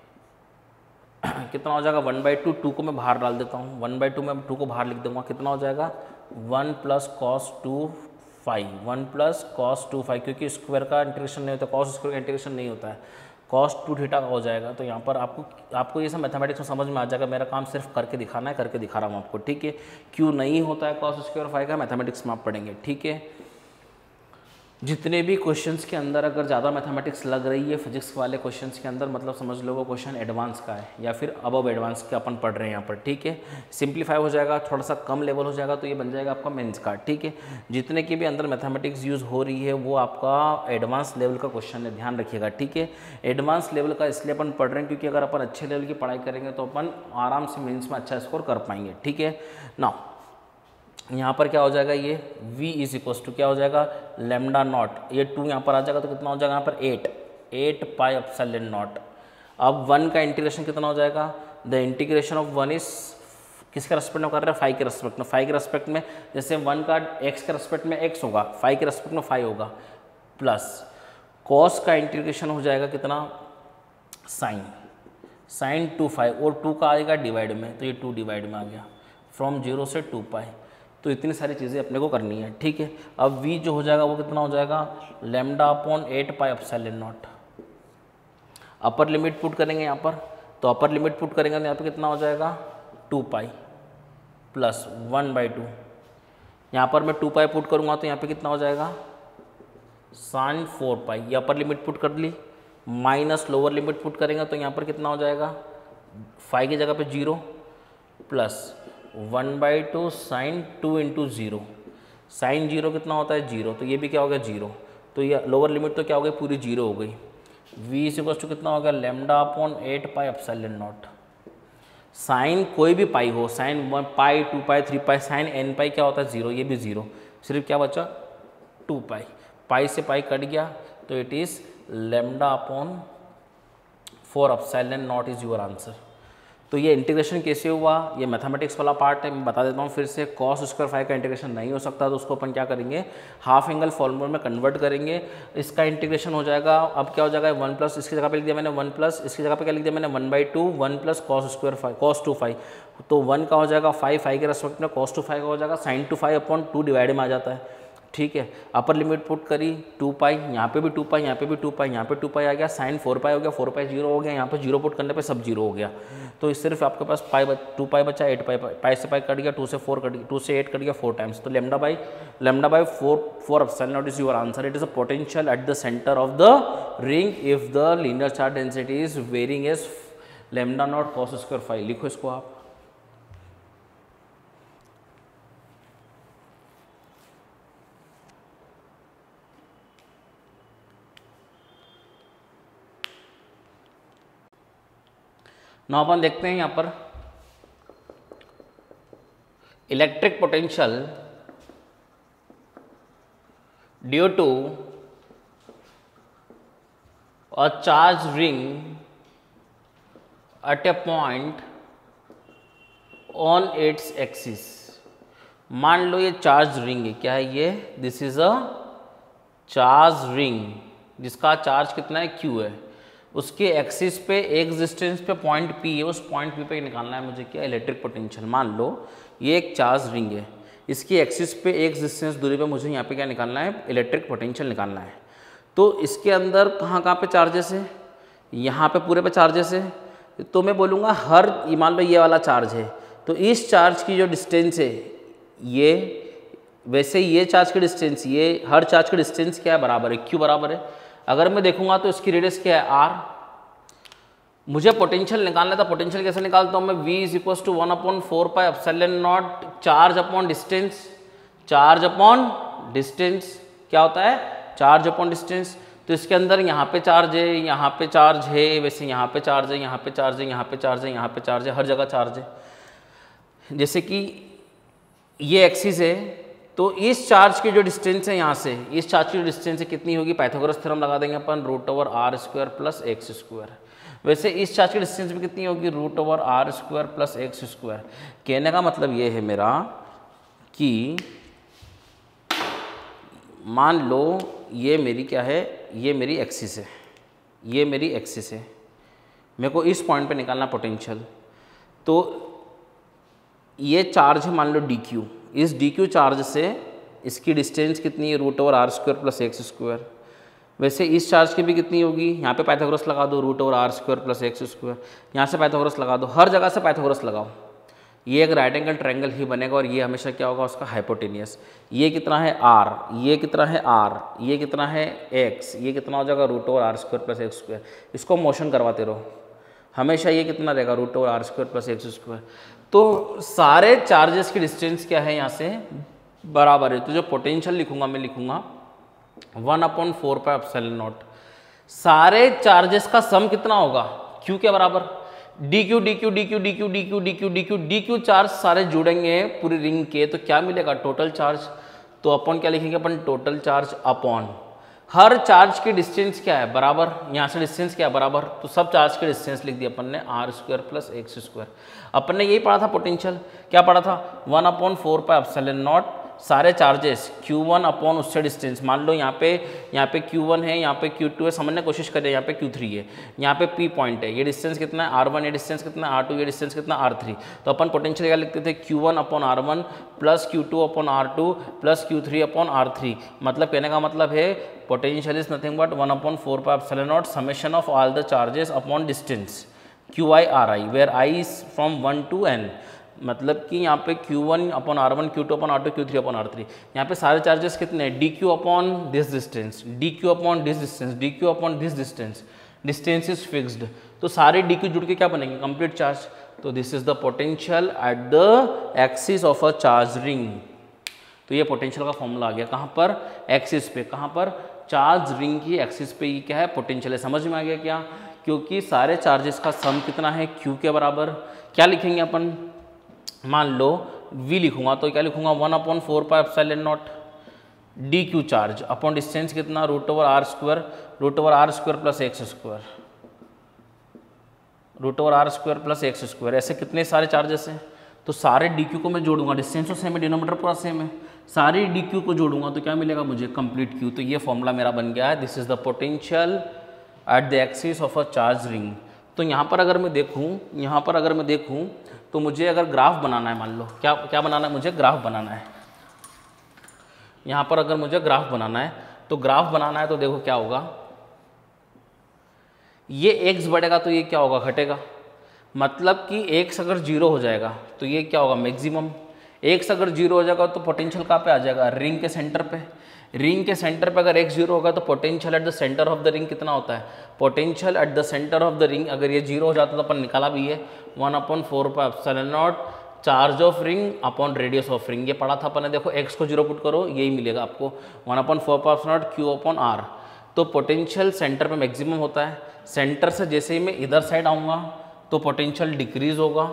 कितना हो जाएगा वन बाई टू, टू को मैं बाहर डाल देता हूँ, वन बाई टू में टू को बाहर लिख दूंगा, कितना हो जाएगा one plus cos two phi, one plus cos two phi, क्योंकि स्क्वायर का इंटीग्रेशन नहीं होता, कॉस स्क्वायर का इंटीग्रेशन नहीं होता है, कॉस टू थीटा का हो जाएगा। तो यहाँ पर आपको आपको ये सब मैथमेटिक्स में समझ में आ जाएगा, मेरा काम सिर्फ करके दिखाना है, करके दिखा रहा हूँ आपको, ठीक है। क्यों नहीं होता है कॉस स्क्वायर फाइव का, मैथमेटिक्स में आप पढ़ेंगे, ठीक है। जितने भी क्वेश्चंस के अंदर अगर ज़्यादा मैथमेटिक्स लग रही है फिजिक्स वाले क्वेश्चंस के अंदर, मतलब समझ लो वो क्वेश्चन एडवांस का है या फिर अबव एडवांस के अपन पढ़ रहे हैं यहाँ पर, ठीक है। सिंप्लीफाई हो जाएगा, थोड़ा सा कम लेवल हो जाएगा, तो ये बन जाएगा आपका मेंस का, ठीक है। जितने की भी अंदर मैथमेटिक्स यूज़ हो रही है वो आपका एडवांस लेवल का क्वेश्चन है, ध्यान रखिएगा, ठीक है। एडवांस लेवल का इसलिए अपन पढ़ रहे हैं क्योंकि अगर अपन अच्छे लेवल की पढ़ाई करेंगे तो अपन आराम से मेन्स में अच्छा स्कोर कर पाएंगे, ठीक है ना। यहाँ पर क्या हो जाएगा, ये v इज इक्वल्स टू क्या हो जाएगा लेमडा नॉट, ये टू यहाँ पर आ जाएगा तो कितना हो जाएगा यहाँ पर eight, eight pi epsilon naught. अब वन का इंटीग्रेशन कितना हो जाएगा, the integration of one is किसके रेस्पेक्ट में कर रहे हैं, फाइव के रेस्पेक्ट में, फाइव के रेस्पेक्ट में, जैसे वन का एक्स के रेस्पेक्ट में एक्स होगा, फाइव के रेस्पेक्ट में फाइव होगा, प्लस कॉस का इंटीग्रेशन हो जाएगा कितना साइन, साइन टू फाइव, और टू का आएगा डिवाइड में, तो ये टू डिवाइड में आ गया, फ्रॉम जीरो से टू पाई। तो इतनी सारी चीज़ें अपने को करनी है, ठीक है। अब v जो हो जाएगा वो कितना हो जाएगा lambda upon eight pi epsilon naught. Upper limit put करेंगे यहाँ पर, तो अपर लिमिट पुट करेंगे तो यहाँ पे कितना हो जाएगा two pi plus one by two. यहाँ पर मैं टू पाई पुट करूँगा तो यहाँ पे कितना हो जाएगा साइन फोर पाई, ये अपर लिमिट पुट कर ली, माइनस लोअर लिमिट पुट करेंगे तो यहाँ पर कितना हो जाएगा फाइव की जगह पे zero, plus one by two sine two into zero, sine zero कितना होता है जीरो, तो ये भी क्या हो गया जीरो, तो ये लोअर लिमिट तो क्या हो गई पूरी जीरो हो गई। v इज इक्वल्स टू कितना हो गया lambda upon eight pi epsilon naught. Sine कोई भी पाई हो, sine one pi two pi three pi, sine n pi क्या होता है जीरो, ये भी जीरो, सिर्फ क्या बचा टू पाई, पाई से पाई कट गया, तो it is lambda upon four epsilon naught is your answer. तो ये इंटीग्रेशन कैसे हुआ, ये मैथमेटिक्स वाला पार्ट है, मैं बता देता हूँ फिर से। कॉस स्क्वायर फाइव का इंटीग्रेशन नहीं हो सकता तो उसको अपन क्या करेंगे हाफ एंगल फॉर्मूला में कन्वर्ट करेंगे, इसका इंटीग्रेशन हो जाएगा। अब क्या हो जाएगा वन प्लस, इसकी जगह पे लिख दिया मैंने वन प्लस, इसकी जगह पे क्या लिख दिया मैंने one by two, one plus cos square phi, cos two phi, तो वन का हो जाएगा फाइव, फाइव के रेस्पेक्ट में कॉस टू फाइव का हो जाएगा sine two phi upon two divide में आ जाता है, ठीक है। अपर लिमिट पुट करी टू पाई, यहाँ पे भी टू पाई, यहाँ पे भी टू पाई, यहाँ पे टू पाई आ गया, साइन फोर पाई हो गया, फोर पाई जीरो हो गया, यहाँ पे जीरो पुट करने पे सब जीरो हो गया, तो सिर्फ आपके पास पाई टू पाई बचा, एट पाई, पाई से पाई कट गया, टू से फोर कट गया, टू से एट कट गया फोर टाइम्स, तो lambda by lambda by four four epsilon naught is your answer. It is a potential at the centre of the ring if the linear charge density is varying as lambda naught cos square phi. लिखो इसको आप। ना अपन देखते हैं यहाँ पर electric potential due to a charge ring eight a point on its axis. मान लो ये चार्ज रिंग है, क्या है ये, this is a charge ring जिसका चार्ज कितना है क्यू है, उसके एक्सिस पे एक डिस्टेंस पे पॉइंट P है, उस पॉइंट P पे निकालना है मुझे क्या इलेक्ट्रिक पोटेंशियल। मान लो ये एक चार्ज रिंग है, इसकी एक्सिस पे एक डिस्टेंस दूरी पे मुझे यहाँ पे क्या निकालना है इलेक्ट्रिक पोटेंशियल निकालना है। तो इसके अंदर कहाँ कहाँ पे चार्जेस है, यहाँ पे पूरे पे चार्जेस है, तो मैं बोलूँगा हर, मान लो ये वाला चार्ज है, तो इस चार्ज की जो डिस्टेंस है ये, वैसे ये चार्ज की डिस्टेंस, ये हर चार्ज की डिस्टेंस क्या है बराबर है, क्यू बराबर है। अगर मैं देखूंगा तो इसकी रेडियस क्या है आर, मुझे पोटेंशियल निकालना था, पोटेंशियल कैसे निकालता हूँ मैं, v is equal to one upon four pi epsilon naught charge upon distance, charge upon distance क्या होता है चार्ज अपॉन डिस्टेंस। तो इसके अंदर यहाँ पे चार्ज है, यहाँ पे चार्ज है, वैसे यहाँ पे चार्ज है, यहाँ पे चार्ज है, यहाँ पे चार्ज है, यहाँ पे चार्ज है, हर जगह चार्ज है। जैसे कि ये एक्सिस है, तो इस चार्ज की जो डिस्टेंस है यहाँ से, इस चार्ज की जो डिस्टेंस है कितनी होगी, पाइथागोरस थ्योरम लगा देंगे अपन, root over r square plus x square. वैसे इस चार्ज की डिस्टेंस भी कितनी होगी, root over r square plus x square. कहने का मतलब ये है मेरा कि मान लो ये मेरी क्या है, ये मेरी एक्सिस है, ये मेरी एक्सिस है, मेरे को इस पॉइंट पे निकालना पोटेंशियल। तो ये चार्ज है मान लो डी क्यू, इस डी क्यू चार्ज से इसकी डिस्टेंस कितनी है, root over r square plus x square. वैसे इस चार्ज की भी कितनी होगी, यहाँ पे पाइथागोरस लगा दो, root over r square plus x square, यहाँ से पाइथागोरस लगा दो, हर जगह से पाइथागोरस लगाओ, ये एक राइट एंगल ट्रायंगल ही बनेगा और ये हमेशा क्या होगा उसका हाइपोटेनियस। ये कितना है आर, ये कितना है आर, ये कितना है एक्स, ये कितना हो जाएगा root over r square plus x square. इसको मोशन करवाते रहो, हमेशा ये कितना रहेगा, root over r square plus x square. तो सारे चार्जेस की डिस्टेंस क्या है यहाँ से बराबर है। तो जो पोटेंशियल लिखूंगा मैं लिखूंगा one upon four pi epsilon naught. सारे चार्जेस का सम कितना होगा, क्यू के बराबर, d Q D Q D Q D Q D Q D Q D Q D q charge सारे जुड़ेंगे पूरी रिंग के, तो क्या मिलेगा, टोटल चार्ज। तो अपन क्या लिखेंगे, अपन टोटल चार्ज अपॉन हर चार्ज की डिस्टेंस क्या है बराबर, यहाँ से डिस्टेंस क्या है बराबर, तो सब चार्ज की डिस्टेंस लिख दी अपन ने r square plus x square. अपन ने यही पढ़ा था पोटेंशियल, क्या पढ़ा था, one upon four pi epsilon naught सारे चार्जेस क्यू वन अपॉन उससे डिस्टेंस। मान लो यहाँ पे यहाँ पे क्यू वन है, यहाँ पे क्यू टू है, समझने की कोशिश करें, यहाँ पे क्यू थ्री है, यहाँ पे पी पॉइंट है, ये डिस्टेंस कितना है आर वन, ये डिस्टेंस कितना है आर टू, ये डिस्टेंस कितना आर थ्री। तो अपन पोटेंशियल क्या लिखते थे, q one upon r one plus q two upon r two plus q three upon r three. मतलब कहने का मतलब है potential is nothing but one upon four pi epsilon naught summation of all the charges upon distance q i r i, where i is from one to n. मतलब कि यहाँ पे q one upon r one, q two upon r two, q three upon r three. यहाँ पे सारे charges कितने हैं, d Q upon this distance, d Q upon this distance, d Q upon this distance, distance is fixed. तो सारे D Q जुड़ के क्या बनेंगे, कंप्लीट चार्ज। तो this is the potential at the axis of a charge ring. तो ये potential का फॉर्मूला आ गया कहाँ पर, एक्सिस पे, कहाँ पर, चार्ज रिंग की एक्सिस पे। ये क्या है, पोटेंशियल है। समझ में आ गया क्या, क्योंकि सारे चार्जेस का सम कितना है, क्यू के बराबर। क्या लिखेंगे अपन, मान लो v लिखूंगा तो क्या लिखूंगा, one upon four pi epsilon naught D q charge upon distance कितना, root over r square, root over r square plus x square, root over r square plus x square. ऐसे कितने सारे चार्जेस हैं, तो सारे डी क्यू को मैं जोड़ूंगा, डिस्टेंस तो सेम है, डिनोमीटर पूरा सेम है, सारे डी क्यू को जोड़ूंगा तो क्या मिलेगा मुझे, कंप्लीट क्यू। तो ये फॉर्मूला मेरा बन गया है, this is the potential at the axis of a charge ring. तो यहाँ पर अगर मैं देखूँ, यहाँ पर अगर मैं देखूँ तो मुझे अगर ग्राफ बनाना है, मान लो क्या क्या बनाना है मुझे, ग्राफ बनाना है। यहाँ पर अगर मुझे ग्राफ बनाना है तो ग्राफ बनाना है तो देखो क्या होगा, ये x बढ़ेगा तो ये क्या होगा, घटेगा। मतलब कि x अगर जीरो हो जाएगा तो ये क्या होगा, मैक्सिमम। x अगर जीरो हो जाएगा तो पोटेंशियल कहाँ पे आ जाएगा, रिंग के सेंटर पे। रिंग के सेंटर पे अगर x जीरो होगा तो potential at the centre of the ring कितना होता है, potential at the centre of the ring अगर ये जीरो हो जाता तो अपन निकाला भी है, one upon four pi epsilon naught charge of ring upon radius of ring. ये पढ़ा था अपन ने, देखो x को जीरो पुट करो यही मिलेगा आपको, one upon four pi epsilon naught q upon r. तो पोटेंशियल सेंटर पे मैक्सिमम होता है, सेंटर से जैसे ही मैं इधर साइड आऊँगा तो पोटेंशियल डिक्रीज होगा,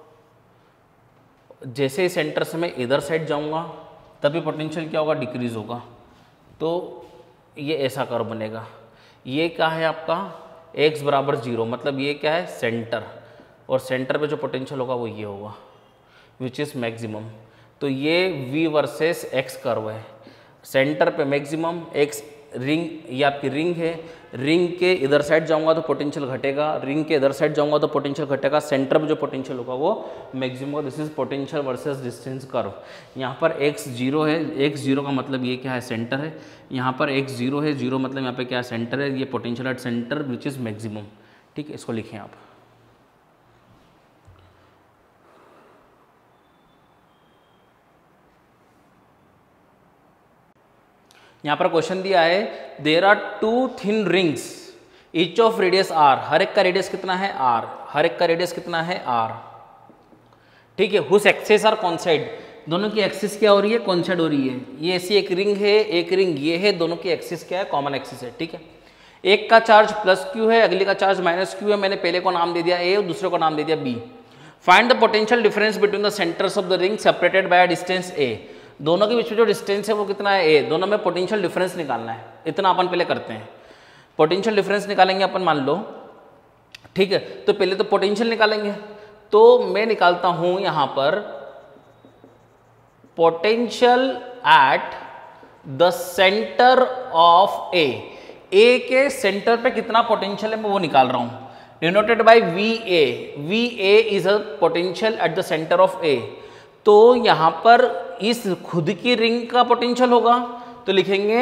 जैसे ही सेंटर से मैं इधर साइड जाऊँगा तभी पोटेंशियल क्या होगा, डिक्रीज होगा। तो ये ऐसा कर्व बनेगा। ये क्या है आपका, x बराबर जीरो, मतलब ये क्या है, सेंटर, और सेंटर पे जो पोटेंशियल होगा वो ये होगा, विच इज़ मैक्सिमम। तो ये v वर्सेस x कर्व है, सेंटर पे मैक्सिमम, x रिंग, ये आपकी रिंग है, रिंग के इधर साइड जाऊंगा तो पोटेंशियल घटेगा, रिंग के इधर साइड जाऊंगा तो पोटेंशियल घटेगा, सेंटर में जो पोटेंशियल होगा वो मैक्सिमम होगा। This is potential versus distance curve. यहाँ पर x जीरो है, x जीरो का मतलब ये क्या है, सेंटर है। यहाँ पर x जीरो है, जीरो मतलब यहाँ पे क्या है, सेंटर है। ये potential at centre which is maximum. ठीक है, इसको लिखें आप। यहाँ पर क्वेश्चन दिया है, there are two thin rings each of radius r, हर एक का रेडियस कितना है आर, हर एक का रेडियस कितना है आर। ठीक है, हुस एक्सिस आर कॉन्साइड, दोनों की एक्सिस क्या हो रही है, कॉन्साइड हो रही है। ये ऐसी एक रिंग है, एक रिंग ये है, दोनों की एक्सिस क्या है, कॉमन एक्सिस है। ठीक है, एक का चार्ज प्लस क्यू है, अगले का चार्ज माइनस क्यू है। मैंने पहले को नाम दे दिया ए और दूसरे को नाम दे दिया b. Find the potential difference between the centres of the ring separated by distance a. दोनों के बीच में जो डिस्टेंस है वो कितना है, ए। दोनों में पोटेंशियल डिफरेंस निकालना है, इतना अपन पहले करते हैं। पोटेंशियल डिफरेंस निकालेंगे अपन, मान लो ठीक है, तो पहले तो पोटेंशियल निकालेंगे, तो मैं निकालता हूं यहां पर potential at the centre of a. A के सेंटर पे कितना पोटेंशियल है मैं वो निकाल रहा हूं, denoted by v a. V a is a potential at the centre of a. तो यहां पर इस खुद की रिंग का पोटेंशियल होगा, तो लिखेंगे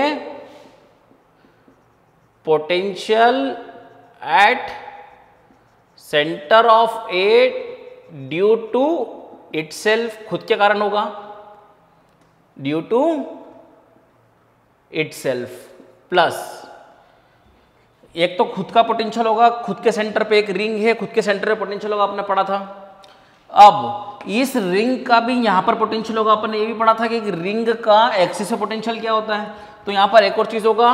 potential at centre of a due to itself, खुद के कारण होगा, ड्यू टू इटसेल्फ, प्लस एक तो खुद का पोटेंशियल होगा, खुद के सेंटर पे एक रिंग है, खुद के सेंटर पे पोटेंशियल होगा, आपने पढ़ा था। अब इस रिंग का भी यहां पर पोटेंशियल होगा, आपने ये भी पढ़ा था कि रिंग का एक्सिस से पोटेंशियल क्या होता है। तो यहां पर एक और चीज होगा,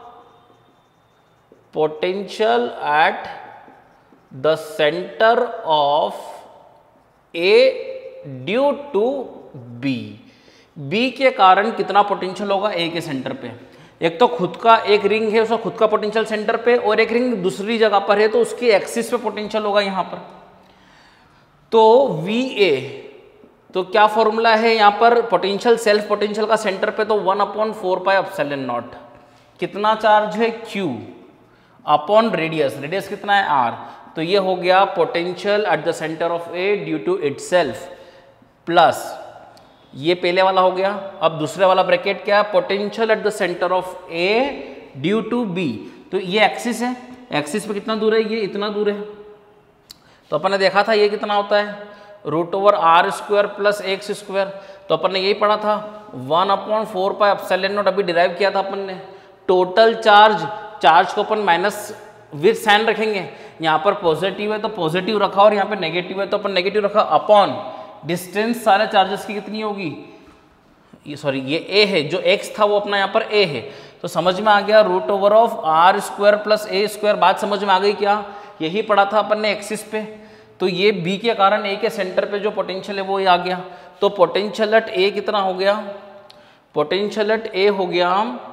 potential at the centre of a due to b. B के कारण कितना पोटेंशियल होगा ए के सेंटर पे। एक तो खुद का एक रिंग है, उसका खुद का पोटेंशियल सेंटर पे, और एक रिंग दूसरी जगह पर है, तो उसके एक्सिस पे पोटेंशियल होगा यहां पर। तो वी ए, तो क्या फॉर्मूला है यहां पर पोटेंशियल, सेल्फ पोटेंशियल का सेंटर पे, तो one upon four pi epsilon naught. कितना चार्ज है क्यू अपॉन रेडियस, रेडियस कितना है आर। तो ये हो गया potential at the centre of a due to itself, plus ये पहले वाला हो गया। अब दूसरे वाला ब्रैकेट क्या है, potential at the centre of a due to B. तो ये एक्सिस है, एक्सिस पे कितना दूर है, ये इतना दूर है। तो अपन ने देखा था ये कितना होता है, root over r square plus x square. तो अपन ने यही पढ़ा था, one upon four pi epsilon naught, अभी डिराइव किया था अपन ने। टोटल चार्ज, चार्ज को अपन माइनस विद साइन रखेंगे, यहाँ पर पॉजिटिव है तो पॉजिटिव रखा, और यहाँ पे नेगेटिव है तो अपन नेगेटिव रखा, अपॉन डिस्टेंस सारे चार्जेस की कितनी होगी, ये सॉरी ये ए है, जो एक्स था वो अपना यहाँ पर ए है। तो समझ में आ गया, root over of are square plus A square. बात समझ में आ गई क्या, यही पढ़ा था अपन ने एक्सिस पे। तो ये बी के कारण ए के सेंटर पे जो पोटेंशियल है वो ये आ गया। तो पोटेंशियल एट ए कितना हो गया, पोटेंशियल एट ए हो गया,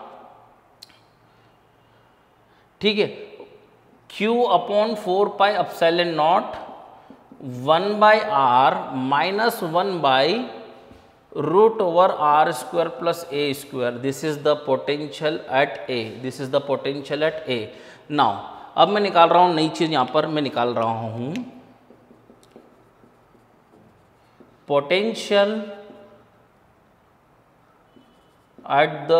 ठीक है, q upon four pi epsilon naught one by r minus one by root over r square plus A square. This is the potential at a, this is the potential at a. Now अब मैं निकाल रहा हूं नई चीज, यहां पर मैं निकाल रहा हूं potential at the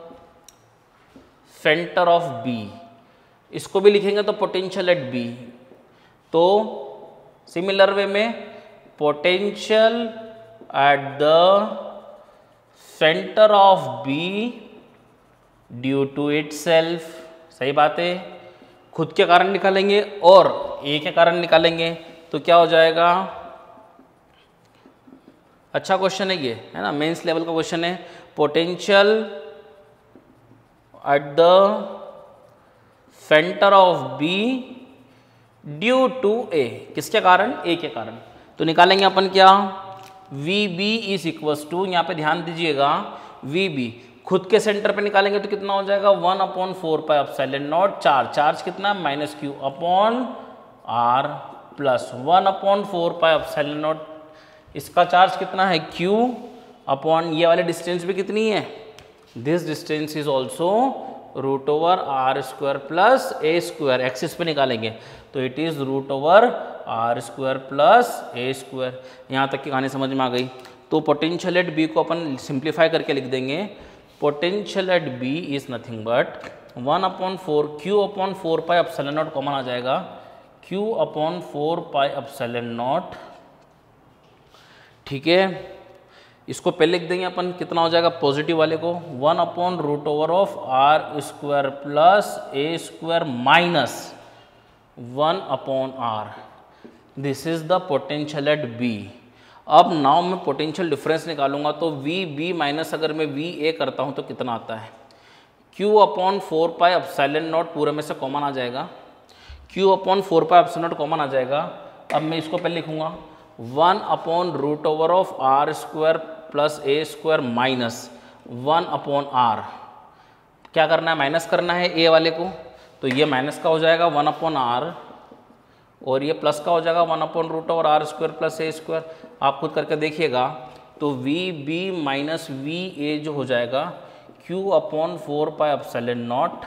centre of b. इसको भी लिखेंगे तो पोटेंशियल एट बी। तो सिमिलर वे में potential at the centre of b due to itself, सही बात है, खुद के कारण निकालेंगे और ए के कारण निकालेंगे। तो क्या हो जाएगा, अच्छा क्वेश्चन है ये, है ना, मेंस लेवल का क्वेश्चन है। Potential at the centre of b due to a, किसके कारण, ए के कारण। तो निकालेंगे अपन क्या, v b is equals to, यहाँ पे ध्यान दीजिएगा, वी बी खुद के सेंटर पे निकालेंगे तो कितना हो जाएगा, one upon four pi epsilon naught, charge, charge कितना minus q upon r plus one upon four pi epsilon naught, इसका चार्ज कितना है क्यू अपॉन ये वाले डिस्टेंस भी कितनी है, this distance is also root over r square plus A square. Axis पे निकालेंगे तो it is root over r square plus A square. यहाँ तक की कहानी समझ में आ गई। तो पोटेंशियल एट बी को अपन सिंप्लीफाई करके लिख देंगे, potential at b is nothing but one upon four q upon four pi epsilon naught common आ जाएगा, q upon four pi epsilon naught, ठीक है। इसको पहले लिख देंगे अपन, कितना हो जाएगा पॉजिटिव वाले को, one upon root over of are square plus A square minus one upon are, this is the potential at b. अब नाउ मैं पोटेंशियल डिफरेंस निकालूंगा तो वी बी माइनस अगर मैं वी ए करता हूं तो कितना आता है, q upon four pi epsilon naught पूरे में से कॉमन आ जाएगा, q upon four pi epsilon naught common आ जाएगा। अब मैं इसको पहले लिखूंगा one upon root over of are square plus A square minus one upon r, क्या करना है माइनस करना है ए वाले को, तो ये माइनस का हो जाएगा वन अपॉन आर, और ये प्लस का हो जाएगा one upon root over r square plus ए स्क्वायर। आप खुद करके देखिएगा तो v b minus v a जो हो जाएगा q upon four pi epsilon naught,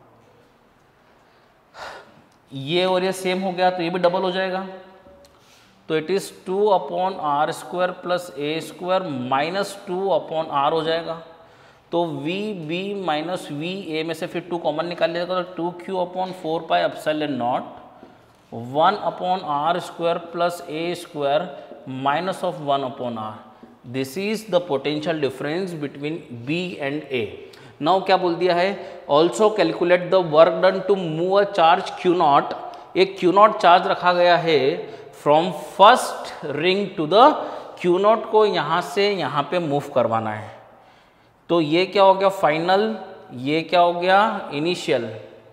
ये और ये सेम हो गया तो ये भी डबल हो जाएगा, तो it is two upon r square plus A square minus two upon r हो जाएगा। तो v b minus v a में से फिर टू कॉमन निकाल लिया तो two q upon four pi epsilon naught one upon r square plus A square minus of one upon are. This is the potential difference between b and a. Now क्या बोल दिया है, also calculate the work done to move a charge q naught. एक q naught charge रखा गया है from first ring to the q naught को यहाँ से यहाँ पे मूव करवाना है। तो ये क्या हो गया फाइनल, ये क्या हो गया इनिशियल।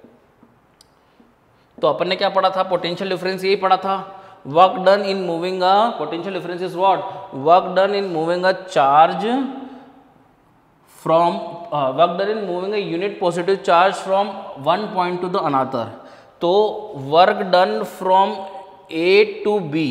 तो अपन ने क्या पढ़ा था, पोटेंशियल डिफरेंस यही पढ़ा था, work done in moving a, potential difference is what, work done in moving a charge from work done in moving a unit positive charge from one point to the another. तो work done from A to b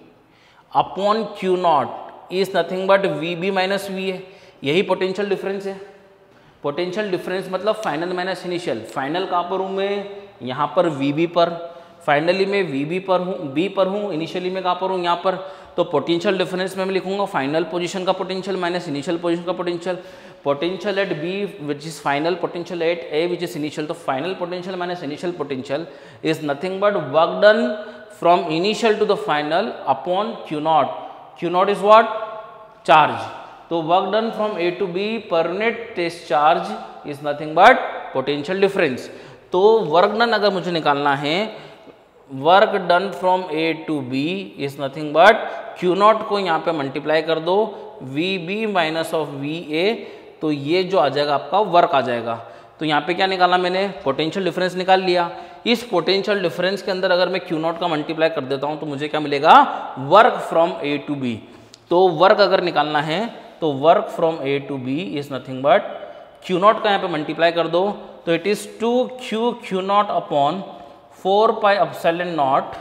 upon q naught is nothing but v b minus v a, यही potential difference है। Potential difference मतलब final minus initial. Final कहाँ पर हूँ मैं, यहाँ पर वी बी पर, फाइनली मैं वी बी पर हूँ, बी पर हूँ, इनिशियली मैं कहाँ पर हूँ यहाँ पर। तो पोटेंशियल डिफरेंस में मैं लिखूंगा फाइनल पोजीशन का पोटेंशियल माइनस इनिशियल पोजीशन का potential. Potential at b which is final, potential at a which is initial. तो final potential minus initial potential is nothing but work done from initial to the final upon q naught. Q naught is what, charge. तो work done from A to b per unit test charge is nothing but potential difference. तो work done अगर मुझे निकालना है, work done from A to B is nothing but q naught को यहाँ पे multiply कर दो v b minus of v a, तो ये जो आ जाएगा आपका वर्क आ जाएगा। तो यहाँ पे क्या निकाला मैंने, पोटेंशियल डिफरेंस निकाल लिया। इस पोटेंशियल डिफरेंस के अंदर अगर मैं क्यू नॉट का मल्टीप्लाई कर देता हूँ तो मुझे क्या मिलेगा, work from A to B. तो वर्क अगर निकालना है तो work from A to B is nothing but q naught का यहाँ पे मल्टीप्लाई कर दो तो it is two q q naught upon four pi epsilon naught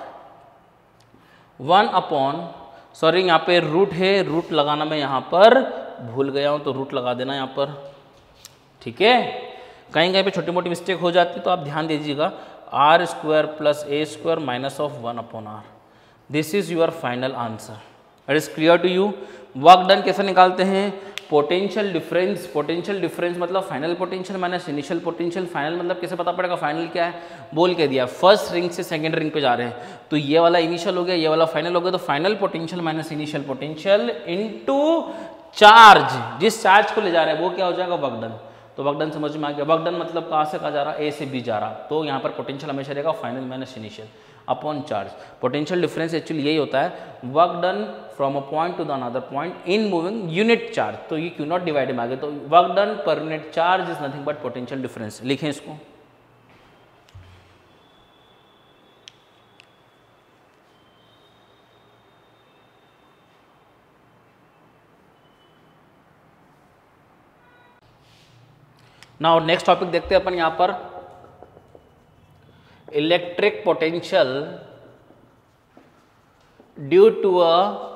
one upon, sorry यहाँ पे रूट है, रूट लगाना मैं यहाँ पर भूल गया हूँ तो रूट लगा देना यहाँ पर, ठीक है। कहीं कहीं पे छोटी मोटी मिस्टेक हो जाती है तो आप ध्यान दीजिएगा। R square plus A square minus of one upon are, this is your final answer. It is clear to you. Work done कैसे निकालते हैं, पोटेंशियल डिफरेंस, पोटेंशियल डिफरेंस मतलब final potential minus initial potential. Final मतलब कैसे पता पड़ेगा, final क्या है बोल के दिया, फर्स्ट रिंग से सेकंड रिंग पे जा रहे हैं तो ये वाला इनिशियल हो गया, ये वाला फाइनल हो गया। तो final potential minus initial potential into charge, जिस चार्ज को ले जा रहे हैं वो क्या हो जाएगा, वर्क डन। तो वर्क डन समझ में आ गया। वर्क डन मतलब कहाँ से कहाँ जा रहा है, ए से बी जा रहा, तो यहाँ पर पोटेंशियल हमेशा रहेगा final minus initial upon charge. Potential difference actually यही होता है, work done from a point to the another point in moving unit charge. तो ये क्यू नॉट डिवाइड में आ गया, तो work done per unit charge is nothing but potential difference. लिखें इसको। नाउ नेक्स्ट टॉपिक देखते हैं अपन यहां पर, electric potential due to a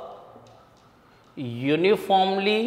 uniformly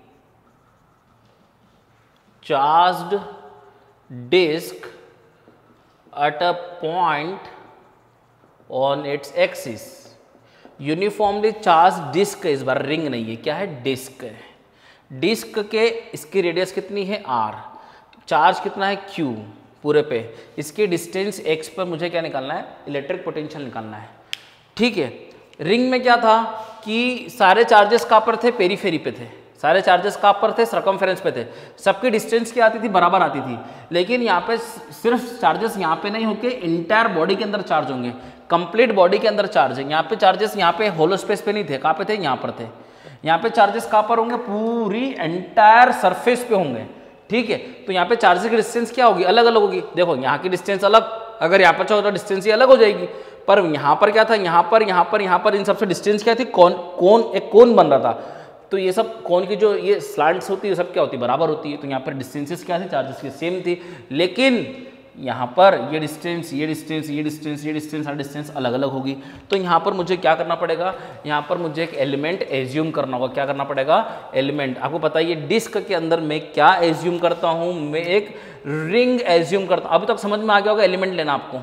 charged disc at a point on its axis। Uniformly charge disc, इस बार रिंग नहीं है, क्या है, डिस्क है। डिस्क के इसकी रेडियस कितनी है, आर, चार्ज कितना है, क्यू पूरे पे, इसकी डिस्टेंस एक्स पर मुझे क्या निकालना है, इलेक्ट्रिक पोटेंशियल निकालना है, ठीक है। रिंग में क्या था कि सारे चार्जेस कहाँ पर थे, पेरीफेरी पे थे, सारे चार्जेस कहाँ पर थे, सरकमफेरेंस पे थे, सबकी डिस्टेंस क्या आती थी, बराबर आती थी। लेकिन यहाँ पे सिर्फ चार्जेस यहाँ पे नहीं होके इंटायर बॉडी के अंदर चार्ज होंगे, कंप्लीट बॉडी के अंदर चार्ज है। यहाँ पे चार्जेस यहाँ पे होलो स्पेस पे नहीं थे, कहाँ पे थे, यहाँ पर थे। यहाँ पे चार्जेस कहाँ पर होंगे, पूरी एंटायर सरफेस पे होंगे, ठीक है। तो यहाँ पे चार्जेस की डिस्टेंस क्या होगी, अलग अलग होगी। देखो यहाँ की डिस्टेंस अलग, अगर यहाँ पर चाहो तो डिस्टेंस ही अलग हो जाएगी, पर यहाँ पर क्या था, यहाँ पर यहाँ पर यहाँ पर इन सबसे डिस्टेंस क्या थी, कौन कौन एक कौन बन रहा था, तो ये सब कौन की जो ये स्लैंट्स होती है सब क्या होती है, बराबर होती है। तो यहाँ पर डिस्टेंसेस क्या थे, चार्जेस की सेम थी। लेकिन यहाँ पर ये डिस्टेंस ये डिस्टेंस ये डिस्टेंस ये डिस्टेंस हर डिस्टेंस अलग अलग होगी। तो यहाँ पर मुझे क्या करना पड़ेगा, यहाँ पर मुझे एक एलिमेंट एज्यूम करना होगा। क्या करना पड़ेगा, एलिमेंट। आपको पता है ये डिस्क के अंदर मैं क्या एज्यूम करता हूँ, मैं एक रिंग एज्यूम करता हूँ। अभी तक समझ में आ गया होगा एलिमेंट लेना आपको,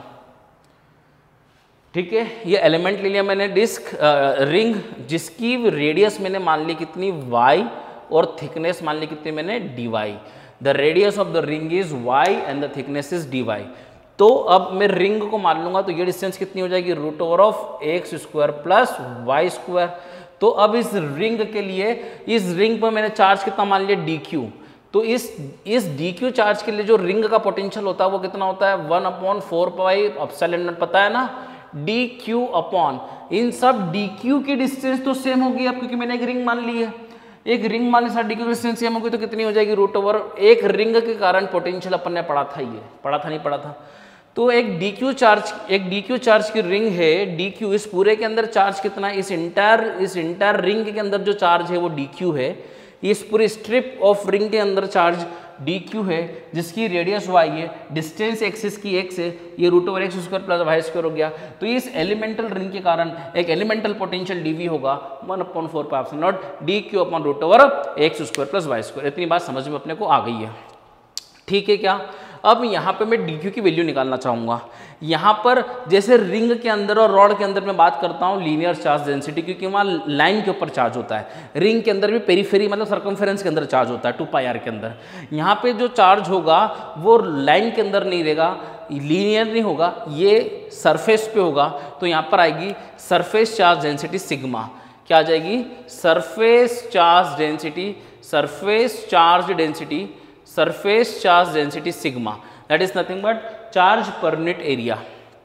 ठीक है। ये एलिमेंट ले लिया मैंने, डिस्क रिंग, जिसकी रेडियस मैंने मान ली कितनी, वाई, और थिकनेस मान ली कितनी मैंने, d y. The radius of the ring is y and the thickness is dy। तो अब मैं रिंग को मान लूंगा तो ये डिस्टेंस कितनी हो जाएगी, root over of x square plus Y square. तो अब इस रिंग के लिए, इस रिंग पर मैंने चार्ज कितना मान लिया, dq। तो इस इस dq चार्ज के लिए जो रिंग का पोटेंशियल होता है वो कितना होता है, one upon four pi epsilon naught, पता है ना, dq अपॉन, इन सब dq की डिस्टेंस तो सेम होगी अब, क्योंकि मैंने एक रिंग मान ली है। एक रिंग मान ली साथ डी की डिस्टेंस सेम होगी तो कितनी हो जाएगी, रूट ओवर, एक रिंग के कारण पोटेंशियल अपन ने पढ़ा था, ये पढ़ा था नहीं पढ़ा था। तो एक डी क्यू चार्ज, एक डी क्यू चार्ज की रिंग है, डी क्यू, इस पूरे के अंदर चार्ज कितना है, इस इंटायर इस इंटायर रिंग के अंदर जो चार्ज है वो डी क्यू है। इस पूरी स्ट्रिप ऑफ रिंग के अंदर चार्ज डी क्यू है, जिसकी रेडियस वाई है, डिस्टेंस एक्सिस की एक्स है, ये root over x square plus Y square हो गया। तो इस एलिमेंटल रिंग के कारण एक एलिमेंटल पोटेंशियल डीवी होगा one upon four pi epsilon naught D Q upon root over x square plus Y square. इतनी बात समझ में अपने को आ गई है, ठीक है क्या। अब यहाँ पे मैं डी क्यू की वैल्यू निकालना चाहूँगा। यहाँ पर जैसे रिंग के अंदर और रॉड के अंदर मैं बात करता हूँ लीनियर चार्ज डेंसिटी, क्योंकि वहाँ लाइन के ऊपर चार्ज होता है। रिंग के अंदर भी पेरीफेरी मतलब सर्कमफेरेंस के अंदर चार्ज होता है, टू पाई आर के अंदर। यहाँ पे जो चार्ज होगा वो लाइन के अंदर नहीं रहेगा, लीनियर नहीं होगा, ये सरफेस पे होगा। तो यहाँ पर आएगी सरफेस चार्ज डेंसिटी सिग्मा। क्या आ जाएगी, surface charge density, surface charge density, surface charge density sigma, that is nothing but charge per unit area,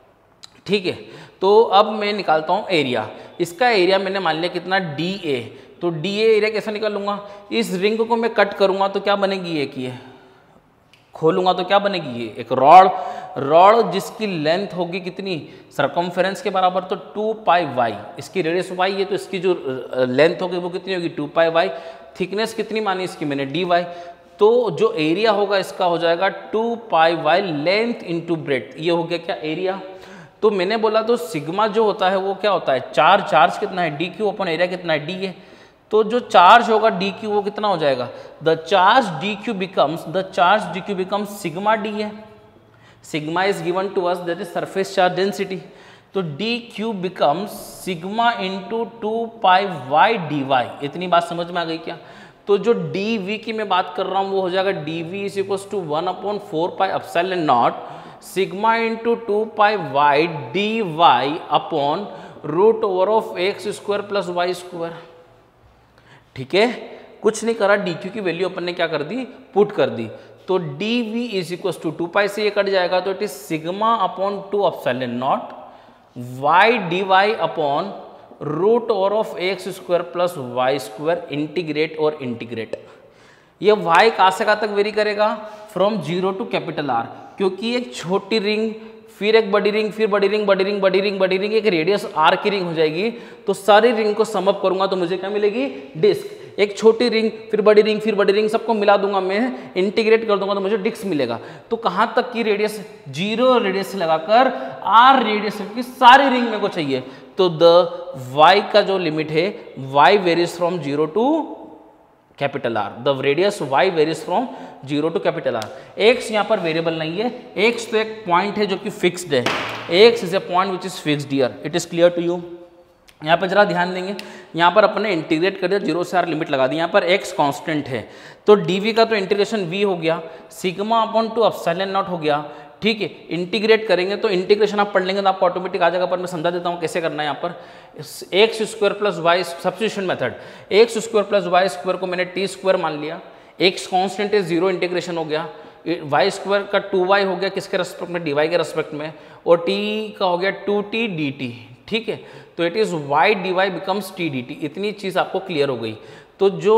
ठीक है। तो अब मैं निकालता हूँ एरिया। इसका एरिया मैंने मान लिया कितना, डी ए। तो डी ए एरिया कैसे निकालूंगा, इस रिंग को मैं कट करूंगा तो क्या बनेगी, एक ये खोलूंगा तो क्या बनेगी, ये एक रॉड, रॉड जिसकी लेंथ होगी कितनी, सरकमफेरेंस के बराबर, तो टू पाई वाई, इसकी रेडियस वाई है तो इसकी जो लेंथ होगी वो कितनी होगी, टू पाई वाई। थिकनेस कितनी मानी इसकी मैंने, डी वाई। तो जो एरिया होगा इसका हो जाएगा two pi y length into breadth, ये हो गया क्या, एरिया। तो मैंने बोला तो सिग्मा जो होता है वो क्या होता है, चार्ज, चार्ज कितना है, डी क्यू अपन एरिया कितना है, डी है। तो जो चार्ज होगा डी क्यू वो कितना हो जाएगा, the charge d q becomes, the charge d q becomes sigma d है। Sigma is given to us, that is surface charge density. तो d q becomes sigma into two pi y d y. इतनी बात समझ में आ गई क्या। तो जो डी वी की मैं बात कर रहा हूँ वो हो जाएगा d we is equal to one upon four pi epsilon naught sigma into two pi y d y upon root over of x square plus Y square, ठीक है। कुछ नहीं करा, डी क्यू की वैल्यू अपन ने क्या कर दी, पुट कर दी। तो D we is equal to two pi से ये कट जाएगा तो it is sigma upon two epsilon naught y d y upon root over of x square plus Y square, integrate और इंटीग्रेट। ये वाई कहाँ से कहाँ तक वेरी करेगा, from zero to capital R, क्योंकि एक छोटी रिंग, फिर एक बड़ी रिंग, फिर बड़ी रिंग, बड़ी रिंग, बड़ी रिंग, बड़ी रिंग, एक रेडियस आर की रिंग हो जाएगी। तो सारी रिंग को सम अप करूंगा तो मुझे क्या मिलेगी, डिस्क। एक छोटी रिंग, फिर बड़ी रिंग, फिर बड़ी रिंग, सबको मिला दूंगा मैं, इंटीग्रेट कर दूंगा तो मुझे डिस्क मिलेगा। तो कहाँ तक की रेडियस, जीरो रेडियस से लगाकर आर रेडियस की सारी रिंग मेरे को चाहिए। तो द y का जो लिमिट है, y varies from zero to capital R, the radius y varies from zero to capital R. x यहाँ पर वेरिएबल नहीं है, x तो एक पॉइंट है जो कि फिक्स्ड है, x is a point which is fixed here, it is clear to you. यहाँ पर जरा ध्यान देंगे, यहाँ पर अपने इंटीग्रेट कर दिया, जीरो से आर लिमिट लगा दी, यहाँ पर x कांस्टेंट है तो dv का तो इंटीग्रेशन v हो गया, sigma upon two epsilon naught हो गया, ठीक है। इंटीग्रेट करेंगे तो इंटीग्रेशन आप पढ़ लेंगे तो आपको ऑटोमेटिक आ जाएगा, पर मैं समझा देता हूँ कैसे करना है। यहाँ पर x square plus y substitution method, x square plus Y square को मैंने टी स्क्वायर मान लिया, एक्स कांस्टेंट है, जीरो इंटीग्रेशन हो गया, वाई स्क्वायर का टू वाई हो गया किसके रेस्पेक्ट में, डी वाई के रेस्पेक्ट में, और टी का हो गया टू टी डी टी, ठीक है। तो it is y d y becomes t d t. इतनी चीज़ आपको क्लियर हो गई। तो जो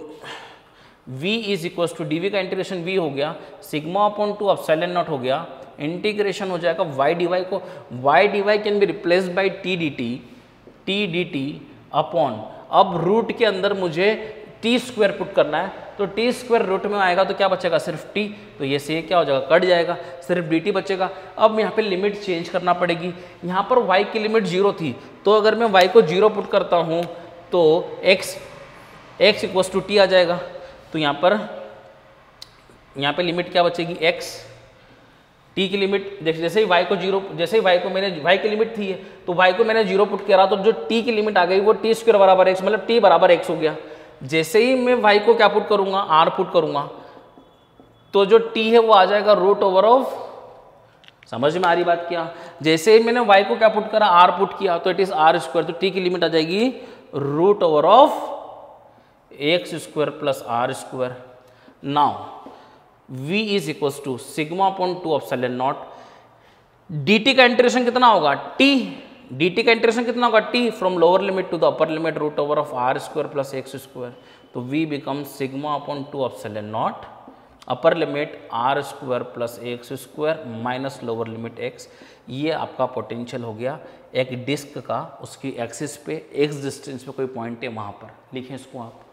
v is equal to d we का इंटीग्रेशन v हो गया, sigma upon two epsilon naught हो गया, इंटीग्रेशन हो जाएगा y डी वाई को, y d y can be replaced by t d t, t d t upon, अब root के अंदर मुझे टी स्क्वायर पुट करना है तो टी स्क्वायर रूट में आएगा तो क्या बचेगा, सिर्फ टी, तो ये से क्या हो जाएगा, कट जाएगा, सिर्फ डी टी बचेगा। अब यहाँ पे लिमिट चेंज करना पड़ेगी। यहाँ पर y की लिमिट जीरो थी, तो अगर मैं y को जीरो पुट करता हूँ तो x x equals to t आ जाएगा। तो यहाँ पर यहाँ पे लिमिट क्या बचेगी, x, t की लिमिट जैसे ही y को जीरो, जैसे ही y को मैंने y की लिमिट थी है तो y को मैंने जीरो पुट किया तो जो t की लिमिट आ गई वो टी स्क्वायर बराबर x, मतलब t बराबर x हो गया। जैसे ही मैं y को क्या पुट करूंगा, r पुट करूंगा, तो जो t है वो आ जाएगा रूट ओवर ऑफ, समझ में आ रही बात क्या, जैसे ही मैंने y को क्या पुट करा, r पुट किया तो इट इज आर स्क्वायर, तो t की लिमिट आ जाएगी root over of x square plus R square. Now v is equals to sigma upon two epsilon naught, dt का इंटीग्रेशन कितना होगा, t, dt का इंटीग्रेशन कितना होगा, t from lower limit to the upper limit root over of are square plus x square, तो v become sigma upon two epsilon naught upper limit are square plus x square minus lower limit x। ये आपका potential हो गया एक disc का, उसकी axis पे x distance पे कोई पॉइंट है वहाँ पर, लिखें इसको आप।